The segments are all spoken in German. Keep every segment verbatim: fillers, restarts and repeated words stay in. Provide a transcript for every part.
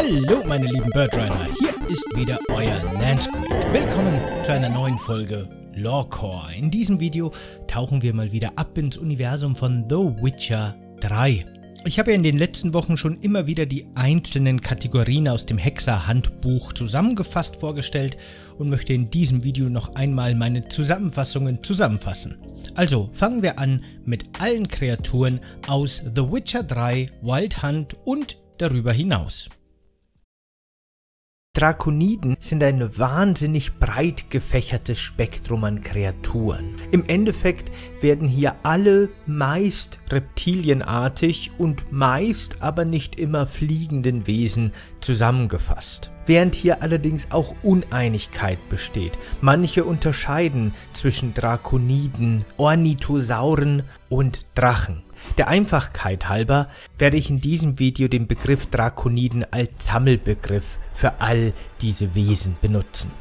Hallo meine lieben Birdrider, hier ist wieder euer Nansquid. Willkommen zu einer neuen Folge Lorecore. In diesem Video tauchen wir mal wieder ab ins Universum von The Witcher drei. Ich habe ja in den letzten Wochen schon immer wieder die einzelnen Kategorien aus dem Hexer-Handbuch zusammengefasst vorgestellt und möchte in diesem Video noch einmal meine Zusammenfassungen zusammenfassen. Also fangen wir an mit allen Kreaturen aus The Witcher drei, Wild Hunt und darüber hinaus. Drakoniden sind ein wahnsinnig breit gefächertes Spektrum an Kreaturen. Im Endeffekt werden hier alle meist reptilienartig und meist aber nicht immer fliegenden Wesen zusammengefasst. Während hier allerdings auch Uneinigkeit besteht. Manche unterscheiden zwischen Drakoniden, Ornithosauren und Drachen. Der Einfachkeit halber werde ich in diesem Video den Begriff Drakoniden als Sammelbegriff für all diese Wesen benutzen.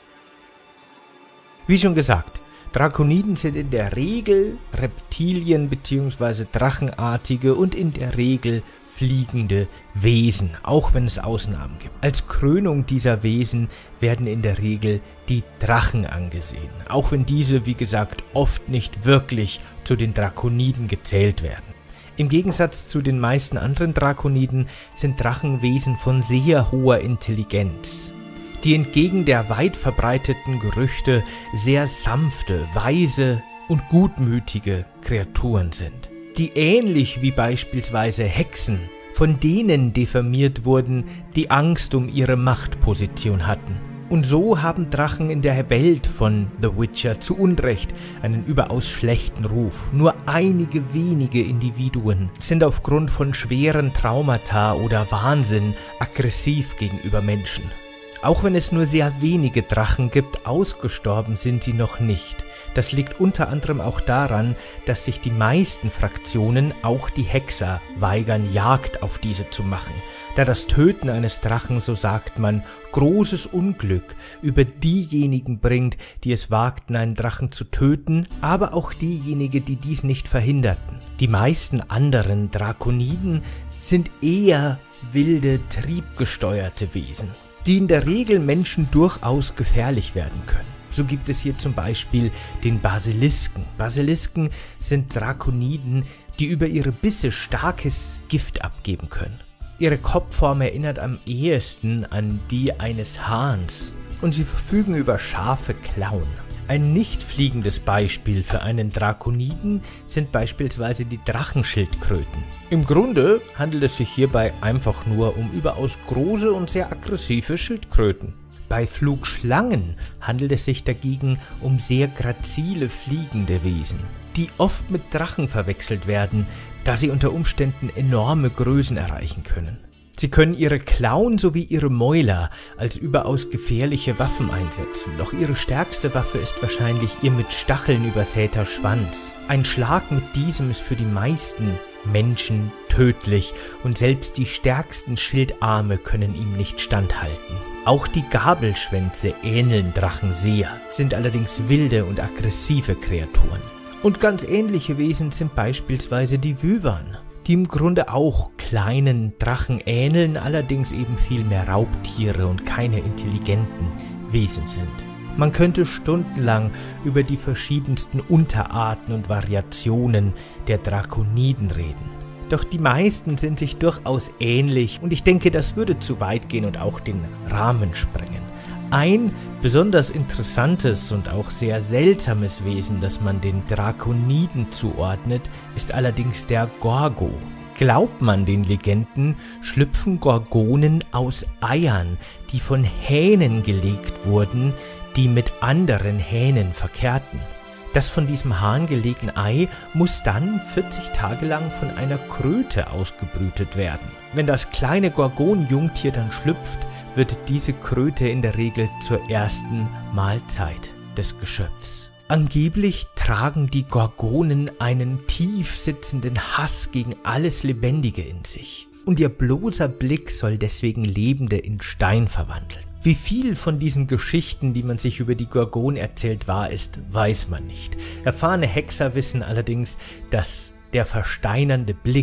Wie schon gesagt, Drakoniden sind in der Regel Reptilien bzw. Drachenartige und in der Regel fliegende Wesen, auch wenn es Ausnahmen gibt. Als Krönung dieser Wesen werden in der Regel die Drachen angesehen, auch wenn diese, wie gesagt, oft nicht wirklich zu den Drakoniden gezählt werden. Im Gegensatz zu den meisten anderen Drakoniden sind Drachenwesen von sehr hoher Intelligenz, die entgegen der weit verbreiteten Gerüchte sehr sanfte, weise und gutmütige Kreaturen sind, die ähnlich wie beispielsweise Hexen von denen diffamiert wurden, die Angst um ihre Machtposition hatten. Und so haben Drachen in der Welt von The Witcher zu Unrecht einen überaus schlechten Ruf. Nur einige wenige Individuen sind aufgrund von schweren Traumata oder Wahnsinn aggressiv gegenüber Menschen. Auch wenn es nur sehr wenige Drachen gibt, ausgestorben sind sie noch nicht. Das liegt unter anderem auch daran, dass sich die meisten Fraktionen, auch die Hexer, weigern, Jagd auf diese zu machen, da das Töten eines Drachen, so sagt man, großes Unglück über diejenigen bringt, die es wagten, einen Drachen zu töten, aber auch diejenigen, die dies nicht verhinderten. Die meisten anderen Drakoniden sind eher wilde, triebgesteuerte Wesen, die in der Regel Menschen durchaus gefährlich werden können. So gibt es hier zum Beispiel den Basilisken. Basilisken sind Drakoniden, die über ihre Bisse starkes Gift abgeben können. Ihre Kopfform erinnert am ehesten an die eines Hahns und sie verfügen über scharfe Klauen. Ein nicht fliegendes Beispiel für einen Drakoniden sind beispielsweise die Drachenschildkröten. Im Grunde handelt es sich hierbei einfach nur um überaus große und sehr aggressive Schildkröten. Bei Flugschlangen handelt es sich dagegen um sehr grazile fliegende Wesen, die oft mit Drachen verwechselt werden, da sie unter Umständen enorme Größen erreichen können. Sie können ihre Klauen sowie ihre Mäuler als überaus gefährliche Waffen einsetzen, doch ihre stärkste Waffe ist wahrscheinlich ihr mit Stacheln übersäter Schwanz. Ein Schlag mit diesem ist für die meisten Menschen tödlich und selbst die stärksten Schildarme können ihm nicht standhalten. Auch die Gabelschwänze ähneln Drachen sehr, sind allerdings wilde und aggressive Kreaturen. Und ganz ähnliche Wesen sind beispielsweise die Wyvern, die im Grunde auch kleinen Drachen ähneln, allerdings eben viel mehr Raubtiere und keine intelligenten Wesen sind. Man könnte stundenlang über die verschiedensten Unterarten und Variationen der Drakoniden reden. Doch die meisten sind sich durchaus ähnlich und ich denke, das würde zu weit gehen und auch den Rahmen sprengen. Ein besonders interessantes und auch sehr seltsames Wesen, das man den Drakoniden zuordnet, ist allerdings der Gorgo. Glaubt man den Legenden, schlüpfen Gorgonen aus Eiern, die von Hähnen gelegt wurden, die mit anderen Hähnen verkehrten. Das von diesem Hahn gelegene Ei muss dann vierzig Tage lang von einer Kröte ausgebrütet werden. Wenn das kleine Gorgon-Jungtier dann schlüpft, wird diese Kröte in der Regel zur ersten Mahlzeit des Geschöpfs. Angeblich tragen die Gorgonen einen tief sitzenden Hass gegen alles Lebendige in sich. Und ihr bloßer Blick soll deswegen Lebende in Stein verwandeln. Wie viel von diesen Geschichten, die man sich über die Gorgon erzählt, wahr ist, weiß man nicht. Erfahrene Hexer wissen allerdings, dass der versteinernde Blick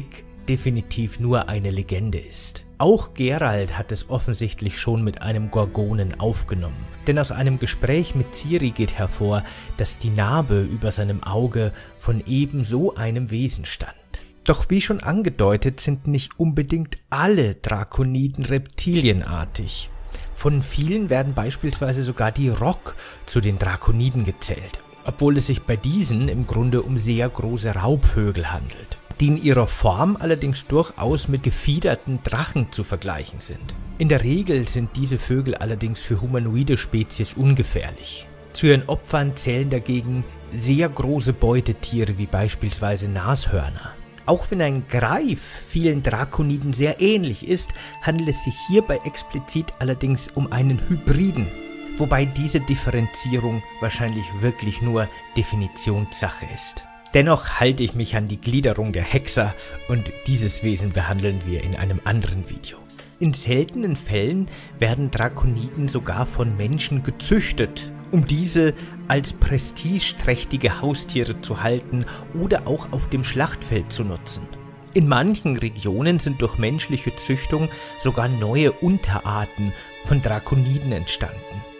definitiv nur eine Legende ist. Auch Geralt hat es offensichtlich schon mit einem Gorgonen aufgenommen, denn aus einem Gespräch mit Ciri geht hervor, dass die Narbe über seinem Auge von eben so einem Wesen stand. Doch wie schon angedeutet, sind nicht unbedingt alle Drakoniden reptilienartig. Von vielen werden beispielsweise sogar die Rock zu den Drakoniden gezählt, obwohl es sich bei diesen im Grunde um sehr große Raubvögel handelt, die in ihrer Form allerdings durchaus mit gefiederten Drachen zu vergleichen sind. In der Regel sind diese Vögel allerdings für humanoide Spezies ungefährlich. Zu ihren Opfern zählen dagegen sehr große Beutetiere wie beispielsweise Nashörner. Auch wenn ein Greif vielen Drakoniden sehr ähnlich ist, handelt es sich hierbei explizit allerdings um einen Hybriden, wobei diese Differenzierung wahrscheinlich wirklich nur Definitionssache ist. Dennoch halte ich mich an die Gliederung der Hexer und dieses Wesen behandeln wir in einem anderen Video. In seltenen Fällen werden Drakoniden sogar von Menschen gezüchtet, um diese als prestigeträchtige Haustiere zu halten oder auch auf dem Schlachtfeld zu nutzen. In manchen Regionen sind durch menschliche Züchtung sogar neue Unterarten von Drakoniden entstanden.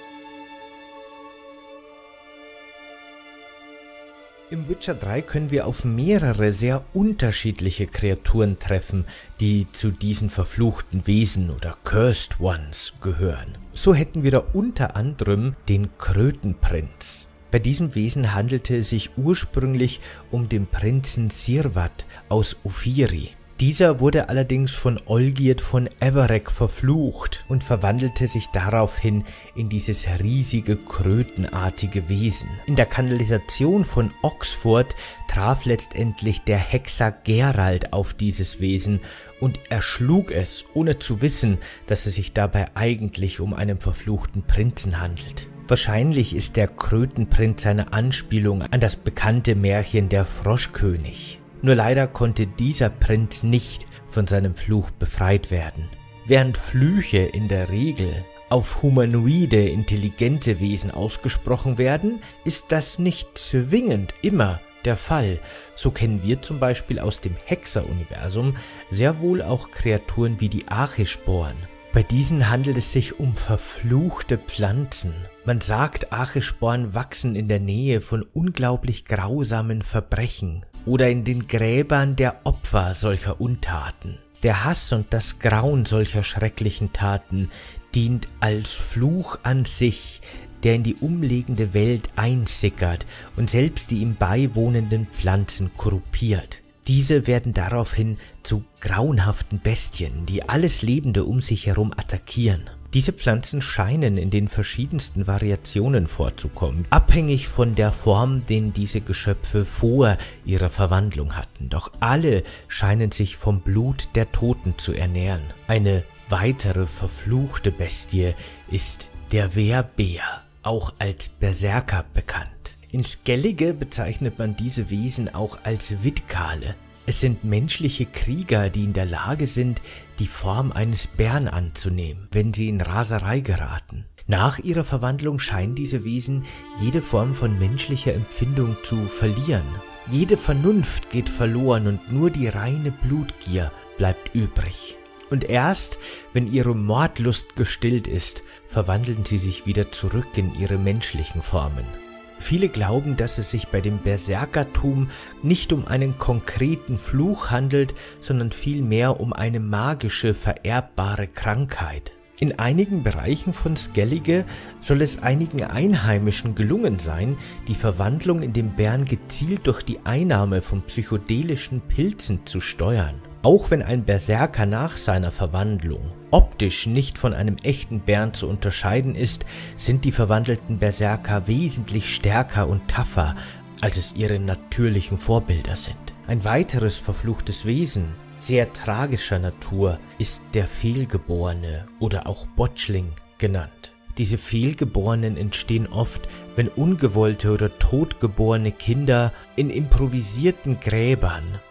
Im Witcher drei können wir auf mehrere sehr unterschiedliche Kreaturen treffen, die zu diesen verfluchten Wesen oder Cursed Ones gehören. So hätten wir da unter anderem den Krötenprinz. Bei diesem Wesen handelte es sich ursprünglich um den Prinzen Sirvat aus Ophiri. Dieser wurde allerdings von Olgierd von Everec verflucht und verwandelte sich daraufhin in dieses riesige krötenartige Wesen. In der Kanalisation von Oxford traf letztendlich der Hexer Geralt auf dieses Wesen und erschlug es, ohne zu wissen, dass es sich dabei eigentlich um einen verfluchten Prinzen handelt. Wahrscheinlich ist der Krötenprinz eine Anspielung an das bekannte Märchen der Froschkönig. Nur leider konnte dieser Prinz nicht von seinem Fluch befreit werden. Während Flüche in der Regel auf humanoide, intelligente Wesen ausgesprochen werden, ist das nicht zwingend immer der Fall. So kennen wir zum Beispiel aus dem Hexer-Universum sehr wohl auch Kreaturen wie die Archisporen. Bei diesen handelt es sich um verfluchte Pflanzen. Man sagt, Archisporen wachsen in der Nähe von unglaublich grausamen Verbrechen oder in den Gräbern der Opfer solcher Untaten. Der Hass und das Grauen solcher schrecklichen Taten dient als Fluch an sich, der in die umliegende Welt einsickert und selbst die ihm beiwohnenden Pflanzen korruptiert. Diese werden daraufhin zu grauenhaften Bestien, die alles Lebende um sich herum attackieren. Diese Pflanzen scheinen in den verschiedensten Variationen vorzukommen, abhängig von der Form, den diese Geschöpfe vor ihrer Verwandlung hatten. Doch alle scheinen sich vom Blut der Toten zu ernähren. Eine weitere verfluchte Bestie ist der Wehrbär, auch als Berserker bekannt. In Skellige bezeichnet man diese Wesen auch als Wittkale. Es sind menschliche Krieger, die in der Lage sind, die Form eines Bären anzunehmen, wenn sie in Raserei geraten. Nach ihrer Verwandlung scheinen diese Wesen jede Form von menschlicher Empfindung zu verlieren. Jede Vernunft geht verloren und nur die reine Blutgier bleibt übrig. Und erst, wenn ihre Mordlust gestillt ist, verwandeln sie sich wieder zurück in ihre menschlichen Formen. Viele glauben, dass es sich bei dem Berserkertum nicht um einen konkreten Fluch handelt, sondern vielmehr um eine magische, vererbbare Krankheit. In einigen Bereichen von Skellige soll es einigen Einheimischen gelungen sein, die Verwandlung in den Bären gezielt durch die Einnahme von psychedelischen Pilzen zu steuern. Auch wenn ein Berserker nach seiner Verwandlung optisch nicht von einem echten Bären zu unterscheiden ist, sind die verwandelten Berserker wesentlich stärker und tougher, als es ihre natürlichen Vorbilder sind. Ein weiteres verfluchtes Wesen, sehr tragischer Natur, ist der Fehlgeborene oder auch Botschling genannt. Diese Fehlgeborenen entstehen oft, wenn ungewollte oder totgeborene Kinder in improvisierten Gräbern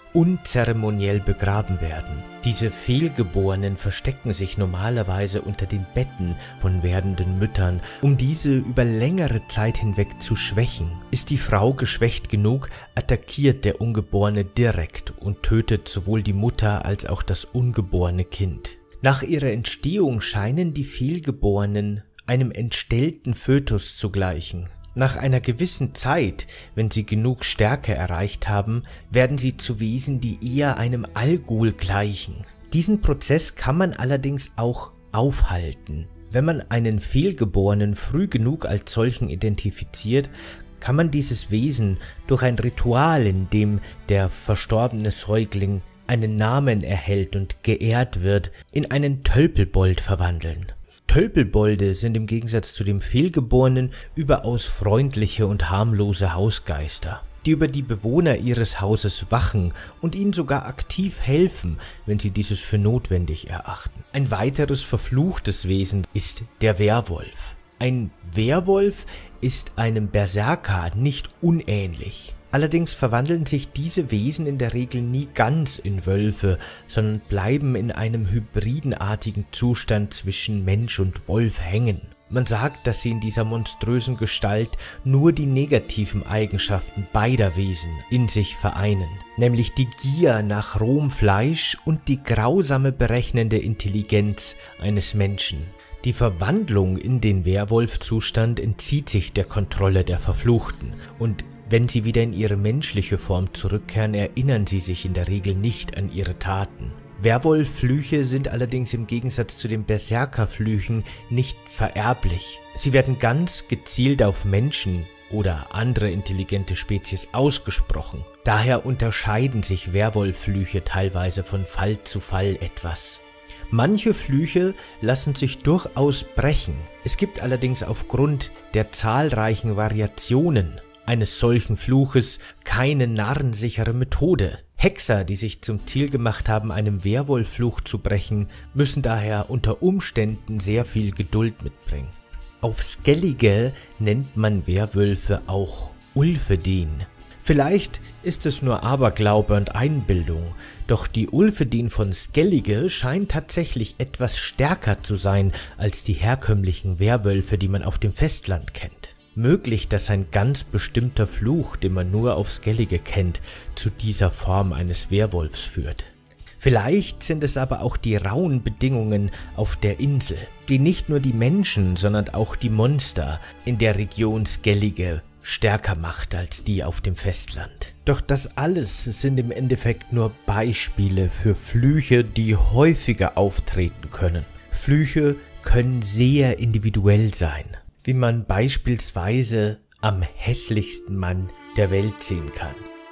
unzeremoniell begraben werden. Diese Fehlgeborenen verstecken sich normalerweise unter den Betten von werdenden Müttern, um diese über längere Zeit hinweg zu schwächen. Ist die Frau geschwächt genug, attackiert der Ungeborene direkt und tötet sowohl die Mutter als auch das ungeborene Kind. Nach ihrer Entstehung scheinen die Fehlgeborenen einem entstellten Fötus zu gleichen. Nach einer gewissen Zeit, wenn sie genug Stärke erreicht haben, werden sie zu Wesen, die eher einem Algol gleichen. Diesen Prozess kann man allerdings auch aufhalten. Wenn man einen Fehlgeborenen früh genug als solchen identifiziert, kann man dieses Wesen durch ein Ritual, in dem der verstorbene Säugling einen Namen erhält und geehrt wird, in einen Tölpelbold verwandeln. Tölpelbolde sind im Gegensatz zu dem Fehlgeborenen überaus freundliche und harmlose Hausgeister, die über die Bewohner ihres Hauses wachen und ihnen sogar aktiv helfen, wenn sie dieses für notwendig erachten. Ein weiteres verfluchtes Wesen ist der Werwolf. Ein Werwolf ist einem Berserker nicht unähnlich. Allerdings verwandeln sich diese Wesen in der Regel nie ganz in Wölfe, sondern bleiben in einem hybridenartigen Zustand zwischen Mensch und Wolf hängen. Man sagt, dass sie in dieser monströsen Gestalt nur die negativen Eigenschaften beider Wesen in sich vereinen, nämlich die Gier nach rohem Fleisch und die grausame berechnende Intelligenz eines Menschen. Die Verwandlung in den Werwolfzustand entzieht sich der Kontrolle der Verfluchten und wenn sie wieder in ihre menschliche Form zurückkehren, erinnern sie sich in der Regel nicht an ihre Taten. Werwolfflüche sind allerdings im Gegensatz zu den Berserkerflüchen nicht vererblich. Sie werden ganz gezielt auf Menschen oder andere intelligente Spezies ausgesprochen. Daher unterscheiden sich Werwolfflüche teilweise von Fall zu Fall etwas. Manche Flüche lassen sich durchaus brechen. Es gibt allerdings aufgrund der zahlreichen Variationen eines solchen Fluches keine narrensichere Methode. Hexer, die sich zum Ziel gemacht haben, einen Werwolffluch zu brechen, müssen daher unter Umständen sehr viel Geduld mitbringen. Auf Skellige nennt man Werwölfe auch Ulfedin. Vielleicht ist es nur Aberglaube und Einbildung, doch die Ulfedin von Skellige scheint tatsächlich etwas stärker zu sein als die herkömmlichen Werwölfe, die man auf dem Festland kennt. Möglich, dass ein ganz bestimmter Fluch, den man nur auf Skellige kennt, zu dieser Form eines Werwolfs führt. Vielleicht sind es aber auch die rauen Bedingungen auf der Insel, die nicht nur die Menschen, sondern auch die Monster in der Region Skellige stärker macht als die auf dem Festland. Doch das alles sind im Endeffekt nur Beispiele für Flüche, die häufiger auftreten können. Flüche können sehr individuell sein, wie man beispielsweise am hässlichsten Mann der Welt sehen kann.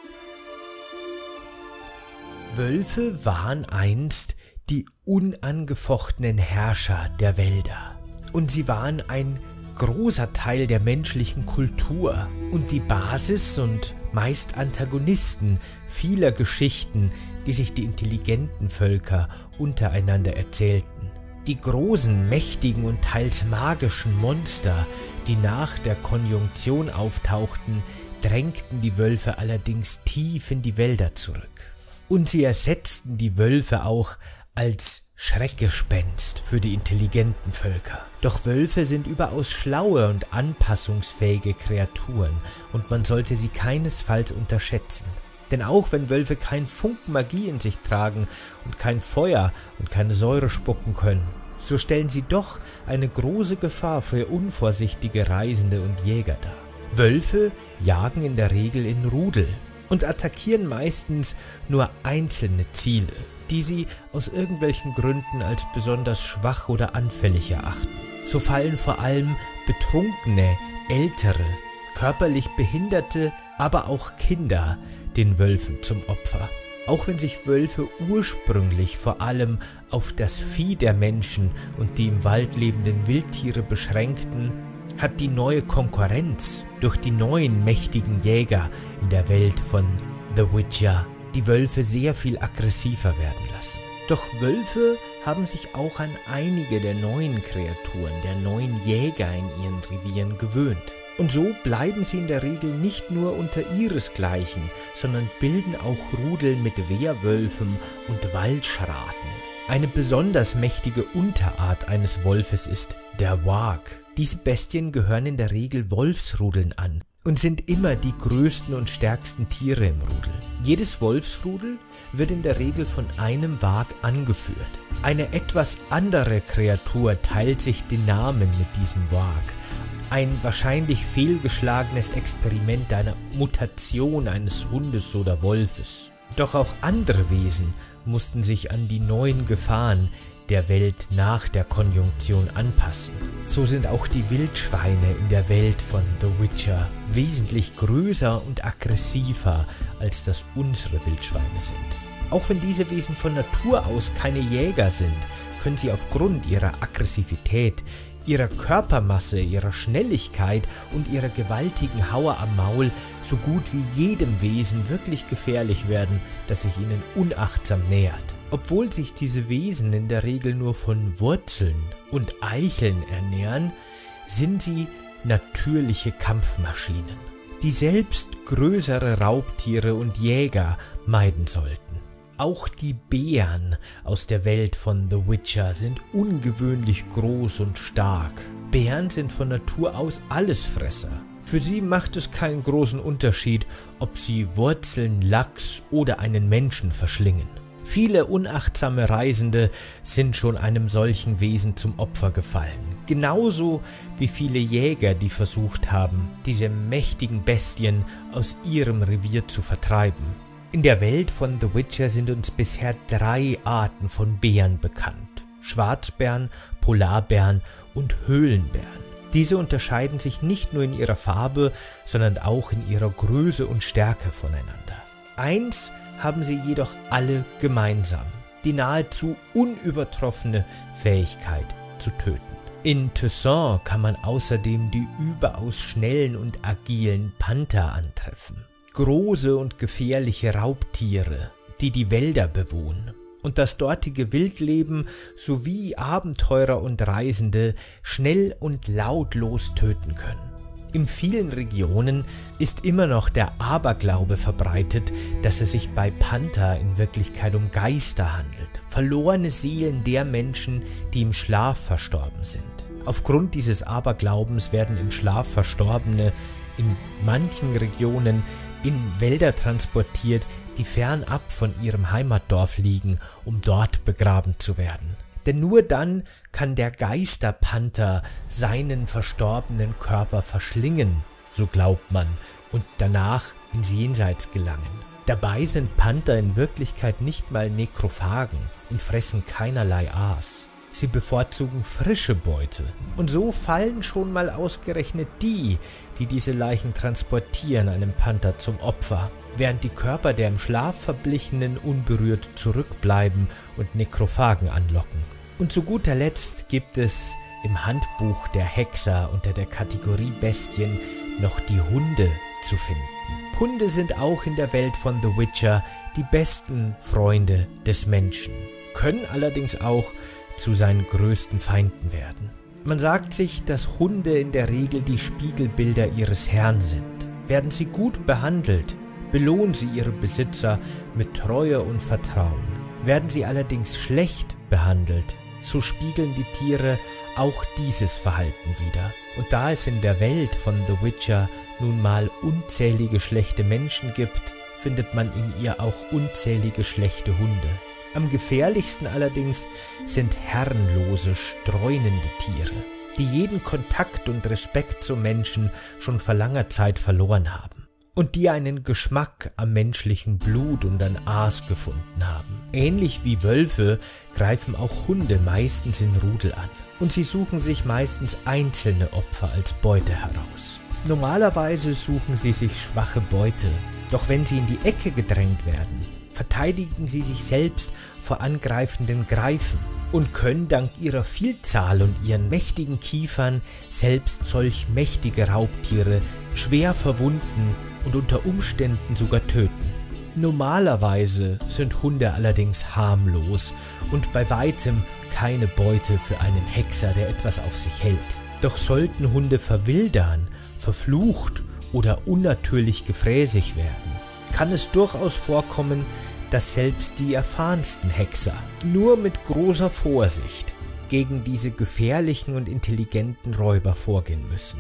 Wölfe waren einst die unangefochtenen Herrscher der Wälder und sie waren ein großer Teil der menschlichen Kultur und die Basis und meist Antagonisten vieler Geschichten, die sich die intelligenten Völker untereinander erzählten. Die großen, mächtigen und teils magischen Monster, die nach der Konjunktion auftauchten, drängten die Wölfe allerdings tief in die Wälder zurück. Und sie ersetzten die Wölfe auch als Schreckgespenst für die intelligenten Völker. Doch Wölfe sind überaus schlaue und anpassungsfähige Kreaturen und man sollte sie keinesfalls unterschätzen. Denn auch wenn Wölfe keinen Funken Magie in sich tragen und kein Feuer und keine Säure spucken können, so stellen sie doch eine große Gefahr für unvorsichtige Reisende und Jäger dar. Wölfe jagen in der Regel in Rudel und attackieren meistens nur einzelne Ziele, die sie aus irgendwelchen Gründen als besonders schwach oder anfällig erachten. So fallen vor allem betrunkene, ältere, körperlich Behinderte, aber auch Kinder den Wölfen zum Opfer. Auch wenn sich Wölfe ursprünglich vor allem auf das Vieh der Menschen und die im Wald lebenden Wildtiere beschränkten, hat die neue Konkurrenz durch die neuen mächtigen Jäger in der Welt von The Witcher die Wölfe sehr viel aggressiver werden lassen. Doch Wölfe haben sich auch an einige der neuen Kreaturen, der neuen Jäger in ihren Revieren gewöhnt. Und so bleiben sie in der Regel nicht nur unter ihresgleichen, sondern bilden auch Rudel mit Wehrwölfen und Waldschraten. Eine besonders mächtige Unterart eines Wolfes ist der Warg. Diese Bestien gehören in der Regel Wolfsrudeln an und sind immer die größten und stärksten Tiere im Rudel. Jedes Wolfsrudel wird in der Regel von einem Warg angeführt. Eine etwas andere Kreatur teilt sich den Namen mit diesem Warg. Ein wahrscheinlich fehlgeschlagenes Experiment einer Mutation eines Hundes oder Wolfes. Doch auch andere Wesen mussten sich an die neuen Gefahren der Welt nach der Konjunktion anpassen. So sind auch die Wildschweine in der Welt von The Witcher wesentlich größer und aggressiver, als das unsere Wildschweine sind. Auch wenn diese Wesen von Natur aus keine Jäger sind, können sie aufgrund ihrer Aggressivität, ihrer Körpermasse, ihrer Schnelligkeit und ihrer gewaltigen Hauer am Maul so gut wie jedem Wesen wirklich gefährlich werden, das sich ihnen unachtsam nähert. Obwohl sich diese Wesen in der Regel nur von Wurzeln und Eicheln ernähren, sind sie natürliche Kampfmaschinen, die selbst größere Raubtiere und Jäger meiden sollten. Auch die Bären aus der Welt von The Witcher sind ungewöhnlich groß und stark. Bären sind von Natur aus Allesfresser. Für sie macht es keinen großen Unterschied, ob sie Wurzeln, Lachs oder einen Menschen verschlingen. Viele unachtsame Reisende sind schon einem solchen Wesen zum Opfer gefallen. Genauso wie viele Jäger, die versucht haben, diese mächtigen Bestien aus ihrem Revier zu vertreiben. In der Welt von The Witcher sind uns bisher drei Arten von Bären bekannt: Schwarzbären, Polarbären und Höhlenbären. Diese unterscheiden sich nicht nur in ihrer Farbe, sondern auch in ihrer Größe und Stärke voneinander. Eins haben sie jedoch alle gemeinsam: die nahezu unübertroffene Fähigkeit zu töten. In Toussaint kann man außerdem die überaus schnellen und agilen Panther antreffen. Große und gefährliche Raubtiere, die die Wälder bewohnen und das dortige Wildleben sowie Abenteurer und Reisende schnell und lautlos töten können. In vielen Regionen ist immer noch der Aberglaube verbreitet, dass es sich bei Panther in Wirklichkeit um Geister handelt, verlorene Seelen der Menschen, die im Schlaf verstorben sind. Aufgrund dieses Aberglaubens werden im Schlaf Verstorbene in manchen Regionen in Wälder transportiert, die fernab von ihrem Heimatdorf liegen, um dort begraben zu werden. Denn nur dann kann der Geisterpanther seinen verstorbenen Körper verschlingen, so glaubt man, und danach ins Jenseits gelangen. Dabei sind Panther in Wirklichkeit nicht mal Nekrophagen und fressen keinerlei Aas. Sie bevorzugen frische Beute. Und so fallen schon mal ausgerechnet die, die diese Leichen transportieren, einem Panther zum Opfer, während die Körper der im Schlaf Verblichenen unberührt zurückbleiben und Nekrophagen anlocken. Und zu guter Letzt gibt es im Handbuch der Hexer unter der Kategorie Bestien noch die Hunde zu finden. Hunde sind auch in der Welt von The Witcher die besten Freunde des Menschen, können allerdings auch zu seinen größten Feinden werden. Man sagt sich, dass Hunde in der Regel die Spiegelbilder ihres Herrn sind. Werden sie gut behandelt, belohnen sie ihre Besitzer mit Treue und Vertrauen. Werden sie allerdings schlecht behandelt, so spiegeln die Tiere auch dieses Verhalten wider. Und da es in der Welt von The Witcher nun mal unzählige schlechte Menschen gibt, findet man in ihr auch unzählige schlechte Hunde. Am gefährlichsten allerdings sind herrenlose, streunende Tiere, die jeden Kontakt und Respekt zum Menschen schon vor langer Zeit verloren haben und die einen Geschmack am menschlichen Blut und an Aas gefunden haben. Ähnlich wie Wölfe greifen auch Hunde meistens in Rudel an und sie suchen sich meistens einzelne Opfer als Beute heraus. Normalerweise suchen sie sich schwache Beute, doch wenn sie in die Ecke gedrängt werden, verteidigen sie sich selbst vor angreifenden Greifen und können dank ihrer Vielzahl und ihren mächtigen Kiefern selbst solch mächtige Raubtiere schwer verwunden und unter Umständen sogar töten. Normalerweise sind Hunde allerdings harmlos und bei weitem keine Beute für einen Hexer, der etwas auf sich hält. Doch sollten Hunde verwildern, verflucht oder unnatürlich gefräßig werden, kann es durchaus vorkommen, dass selbst die erfahrensten Hexer nur mit großer Vorsicht gegen diese gefährlichen und intelligenten Räuber vorgehen müssen.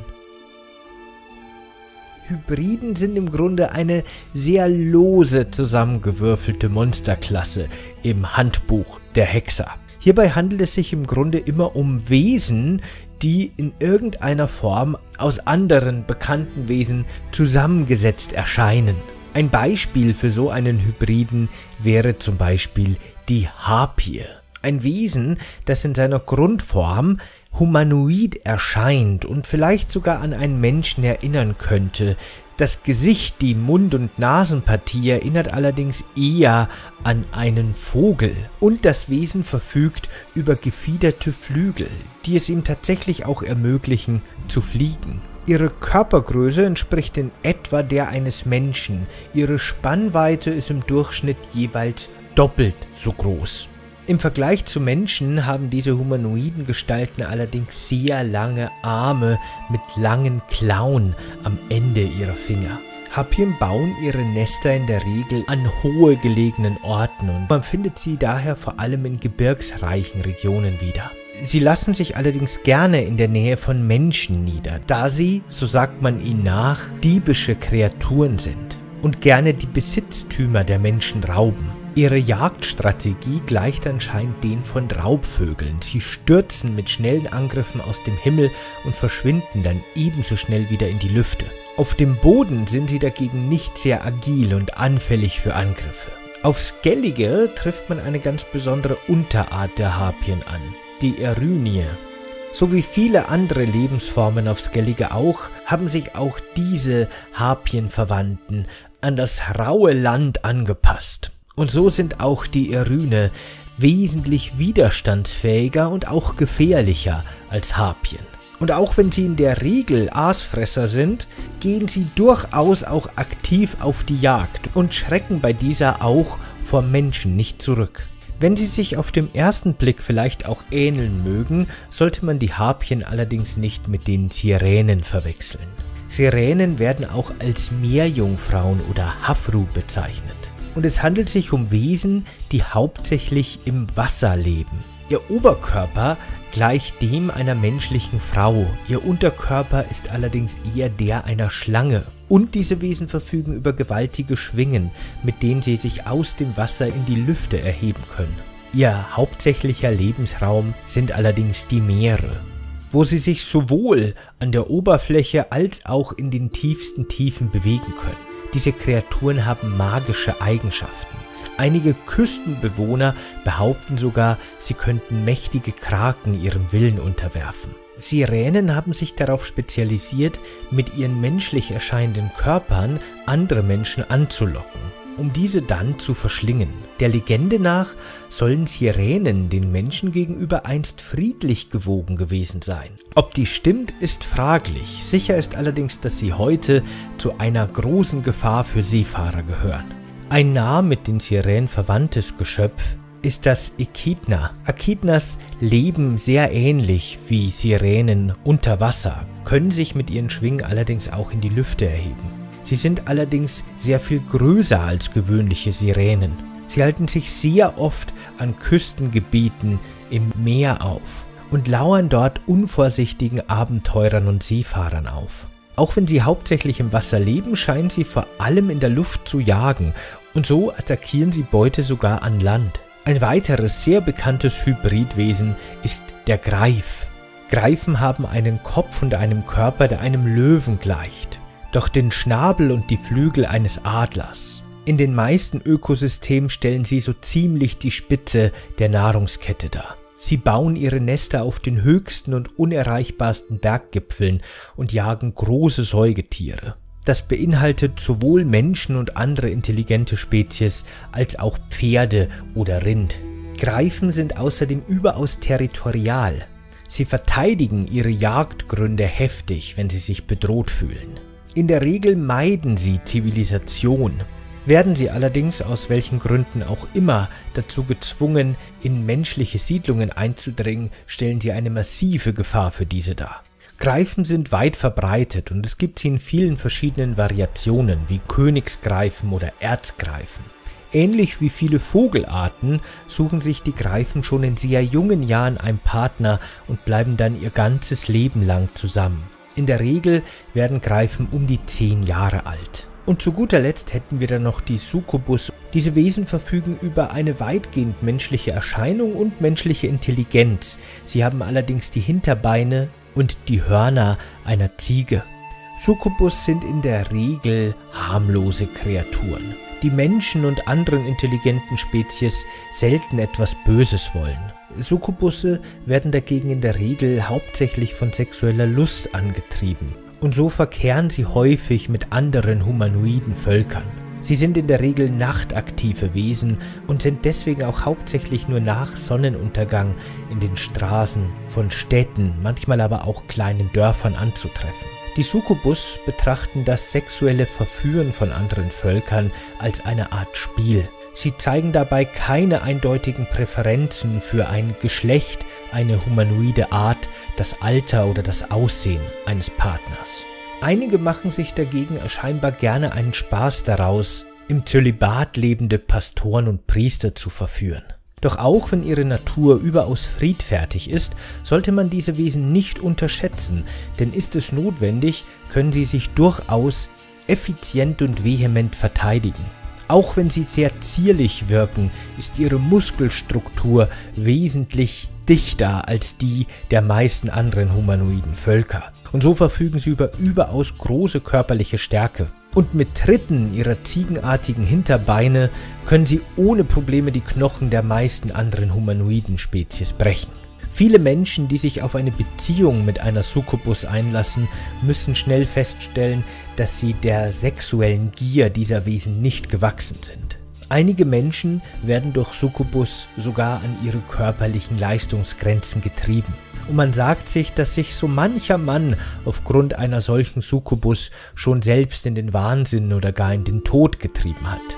Hybriden sind im Grunde eine sehr lose zusammengewürfelte Monsterklasse im Handbuch der Hexer. Hierbei handelt es sich im Grunde immer um Wesen, die in irgendeiner Form aus anderen bekannten Wesen zusammengesetzt erscheinen. Ein Beispiel für so einen Hybriden wäre zum Beispiel die Harpie. Ein Wesen, das in seiner Grundform humanoid erscheint und vielleicht sogar an einen Menschen erinnern könnte. Das Gesicht, die Mund- und Nasenpartie erinnert allerdings eher an einen Vogel und das Wesen verfügt über gefiederte Flügel, die es ihm tatsächlich auch ermöglichen zu fliegen. Ihre Körpergröße entspricht in etwa der eines Menschen, ihre Spannweite ist im Durchschnitt jeweils doppelt so groß. Im Vergleich zu Menschen haben diese humanoiden Gestalten allerdings sehr lange Arme mit langen Klauen am Ende ihrer Finger. Harpien bauen ihre Nester in der Regel an hohe gelegenen Orten und man findet sie daher vor allem in gebirgsreichen Regionen wieder. Sie lassen sich allerdings gerne in der Nähe von Menschen nieder, da sie, so sagt man ihnen nach, diebische Kreaturen sind und gerne die Besitztümer der Menschen rauben. Ihre Jagdstrategie gleicht anscheinend den von Raubvögeln. Sie stürzen mit schnellen Angriffen aus dem Himmel und verschwinden dann ebenso schnell wieder in die Lüfte. Auf dem Boden sind sie dagegen nicht sehr agil und anfällig für Angriffe. Auf Skellige trifft man eine ganz besondere Unterart der Harpien an, die Erynie. So wie viele andere Lebensformen auf Skellige auch, haben sich auch diese Harpienverwandten an das raue Land angepasst. Und so sind auch die Erynie wesentlich widerstandsfähiger und auch gefährlicher als Harpien. Und auch wenn sie in der Regel Aasfresser sind, gehen sie durchaus auch aktiv auf die Jagd und schrecken bei dieser auch vor Menschen nicht zurück. Wenn sie sich auf den ersten Blick vielleicht auch ähneln mögen, sollte man die Harpien allerdings nicht mit den Sirenen verwechseln. Sirenen werden auch als Meerjungfrauen oder Hafru bezeichnet. Und es handelt sich um Wesen, die hauptsächlich im Wasser leben. Ihr Oberkörper gleicht dem einer menschlichen Frau, ihr Unterkörper ist allerdings eher der einer Schlange. Und diese Wesen verfügen über gewaltige Schwingen, mit denen sie sich aus dem Wasser in die Lüfte erheben können. Ihr hauptsächlicher Lebensraum sind allerdings die Meere, wo sie sich sowohl an der Oberfläche als auch in den tiefsten Tiefen bewegen können. Diese Kreaturen haben magische Eigenschaften. Einige Küstenbewohner behaupten sogar, sie könnten mächtige Kraken ihrem Willen unterwerfen. Sirenen haben sich darauf spezialisiert, mit ihren menschlich erscheinenden Körpern andere Menschen anzulocken, um diese dann zu verschlingen. Der Legende nach sollen Sirenen den Menschen gegenüber einst friedlich gewogen gewesen sein. Ob dies stimmt, ist fraglich. Sicher ist allerdings, dass sie heute zu einer großen Gefahr für Seefahrer gehören. Ein nah mit den Sirenen verwandtes Geschöpf ist das Echidna. Echidnas leben sehr ähnlich wie Sirenen unter Wasser, können sich mit ihren Schwingen allerdings auch in die Lüfte erheben. Sie sind allerdings sehr viel größer als gewöhnliche Sirenen. Sie halten sich sehr oft an Küstengebieten im Meer auf und lauern dort unvorsichtigen Abenteurern und Seefahrern auf. Auch wenn sie hauptsächlich im Wasser leben, scheinen sie vor allem in der Luft zu jagen und so attackieren sie Beute sogar an Land. Ein weiteres sehr bekanntes Hybridwesen ist der Greif. Greifen haben einen Kopf und einen Körper, der einem Löwen gleicht, doch den Schnabel und die Flügel eines Adlers. In den meisten Ökosystemen stellen sie so ziemlich die Spitze der Nahrungskette dar. Sie bauen ihre Nester auf den höchsten und unerreichbarsten Berggipfeln und jagen große Säugetiere. Das beinhaltet sowohl Menschen und andere intelligente Spezies als auch Pferde oder Rind. Greifen sind außerdem überaus territorial. Sie verteidigen ihre Jagdgründe heftig, wenn sie sich bedroht fühlen. In der Regel meiden sie Zivilisation. Werden sie allerdings, aus welchen Gründen auch immer, dazu gezwungen, in menschliche Siedlungen einzudringen, stellen sie eine massive Gefahr für diese dar. Greifen sind weit verbreitet und es gibt sie in vielen verschiedenen Variationen wie Königsgreifen oder Erzgreifen. Ähnlich wie viele Vogelarten suchen sich die Greifen schon in sehr jungen Jahren einen Partner und bleiben dann ihr ganzes Leben lang zusammen. In der Regel werden Greifen um die zehn Jahre alt. Und zu guter Letzt hätten wir dann noch die Succubus. Diese Wesen verfügen über eine weitgehend menschliche Erscheinung und menschliche Intelligenz. Sie haben allerdings die Hinterbeine und die Hörner einer Ziege. Succubus sind in der Regel harmlose Kreaturen, die Menschen und anderen intelligenten Spezies selten etwas Böses wollen. Sukkubusse werden dagegen in der Regel hauptsächlich von sexueller Lust angetrieben. Und so verkehren sie häufig mit anderen humanoiden Völkern. Sie sind in der Regel nachtaktive Wesen und sind deswegen auch hauptsächlich nur nach Sonnenuntergang in den Straßen von Städten, manchmal aber auch kleinen Dörfern anzutreffen. Die Succubus betrachten das sexuelle Verführen von anderen Völkern als eine Art Spiel. Sie zeigen dabei keine eindeutigen Präferenzen für ein Geschlecht, eine humanoide Art, das Alter oder das Aussehen eines Partners. Einige machen sich dagegen scheinbar gerne einen Spaß daraus, im Zölibat lebende Pastoren und Priester zu verführen. Doch auch wenn ihre Natur überaus friedfertig ist, sollte man diese Wesen nicht unterschätzen, denn ist es notwendig, können sie sich durchaus effizient und vehement verteidigen. Auch wenn sie sehr zierlich wirken, ist ihre Muskelstruktur wesentlich dichter als die der meisten anderen humanoiden Völker. Und so verfügen sie über überaus große körperliche Stärke. Und mit Tritten ihrer ziegenartigen Hinterbeine können sie ohne Probleme die Knochen der meisten anderen humanoiden Spezies brechen. Viele Menschen, die sich auf eine Beziehung mit einer Succubus einlassen, müssen schnell feststellen, dass sie der sexuellen Gier dieser Wesen nicht gewachsen sind. Einige Menschen werden durch Succubus sogar an ihre körperlichen Leistungsgrenzen getrieben. Und man sagt sich, dass sich so mancher Mann aufgrund einer solchen Succubus schon selbst in den Wahnsinn oder gar in den Tod getrieben hat.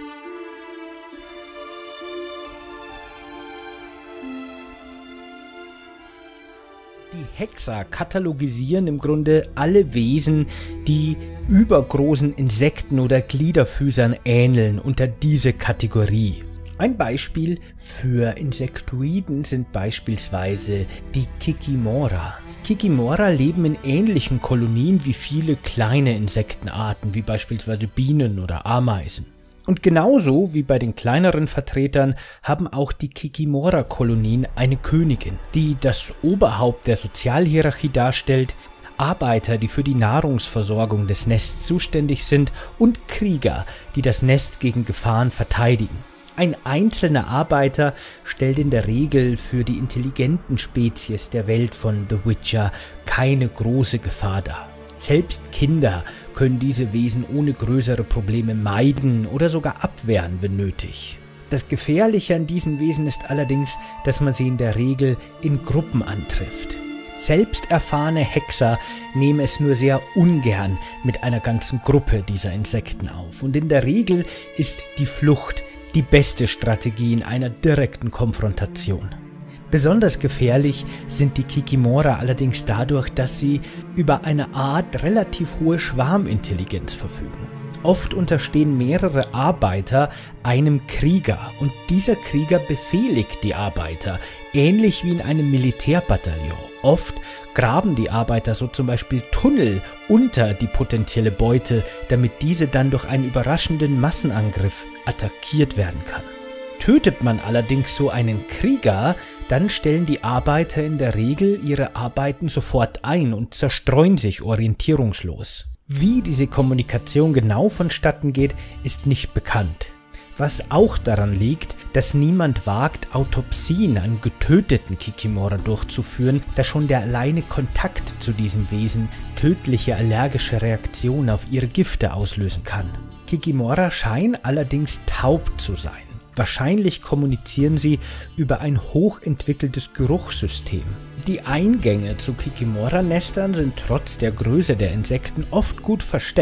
Die Hexer katalogisieren im Grunde alle Wesen, die übergroßen Insekten oder Gliederfüßern ähneln, unter diese Kategorie. Ein Beispiel für Insektoiden sind beispielsweise die Kikimora. Kikimora leben in ähnlichen Kolonien wie viele kleine Insektenarten, wie beispielsweise Bienen oder Ameisen. Und genauso wie bei den kleineren Vertretern haben auch die Kikimora-Kolonien eine Königin, die das Oberhaupt der Sozialhierarchie darstellt, Arbeiter, die für die Nahrungsversorgung des Nests zuständig sind, und Krieger, die das Nest gegen Gefahren verteidigen. Ein einzelner Arbeiter stellt in der Regel für die intelligenten Spezies der Welt von The Witcher keine große Gefahr dar. Selbst Kinder können diese Wesen ohne größere Probleme meiden oder sogar abwehren, wenn nötig. Das Gefährliche an diesen Wesen ist allerdings, dass man sie in der Regel in Gruppen antrifft. Selbst erfahrene Hexer nehmen es nur sehr ungern mit einer ganzen Gruppe dieser Insekten auf. Und in der Regel ist die Flucht die beste Strategie in einer direkten Konfrontation. Besonders gefährlich sind die Kikimora allerdings dadurch, dass sie über eine Art relativ hohe Schwarmintelligenz verfügen. Oft unterstehen mehrere Arbeiter einem Krieger und dieser Krieger befehligt die Arbeiter, ähnlich wie in einem Militärbataillon. Oft graben die Arbeiter so zum Beispiel Tunnel unter die potenzielle Beute, damit diese dann durch einen überraschenden Massenangriff attackiert werden kann. Tötet man allerdings so einen Krieger, dann stellen die Arbeiter in der Regel ihre Arbeiten sofort ein und zerstreuen sich orientierungslos. Wie diese Kommunikation genau vonstatten geht, ist nicht bekannt. Was auch daran liegt, dass niemand wagt, Autopsien an getöteten Kikimora durchzuführen, da schon der alleine Kontakt zu diesem Wesen tödliche allergische Reaktionen auf ihre Gifte auslösen kann. Kikimora scheinen allerdings taub zu sein. Wahrscheinlich kommunizieren sie über ein hochentwickeltes Geruchssystem. Die Eingänge zu Kikimora-Nestern sind trotz der Größe der Insekten oft gut versteckt.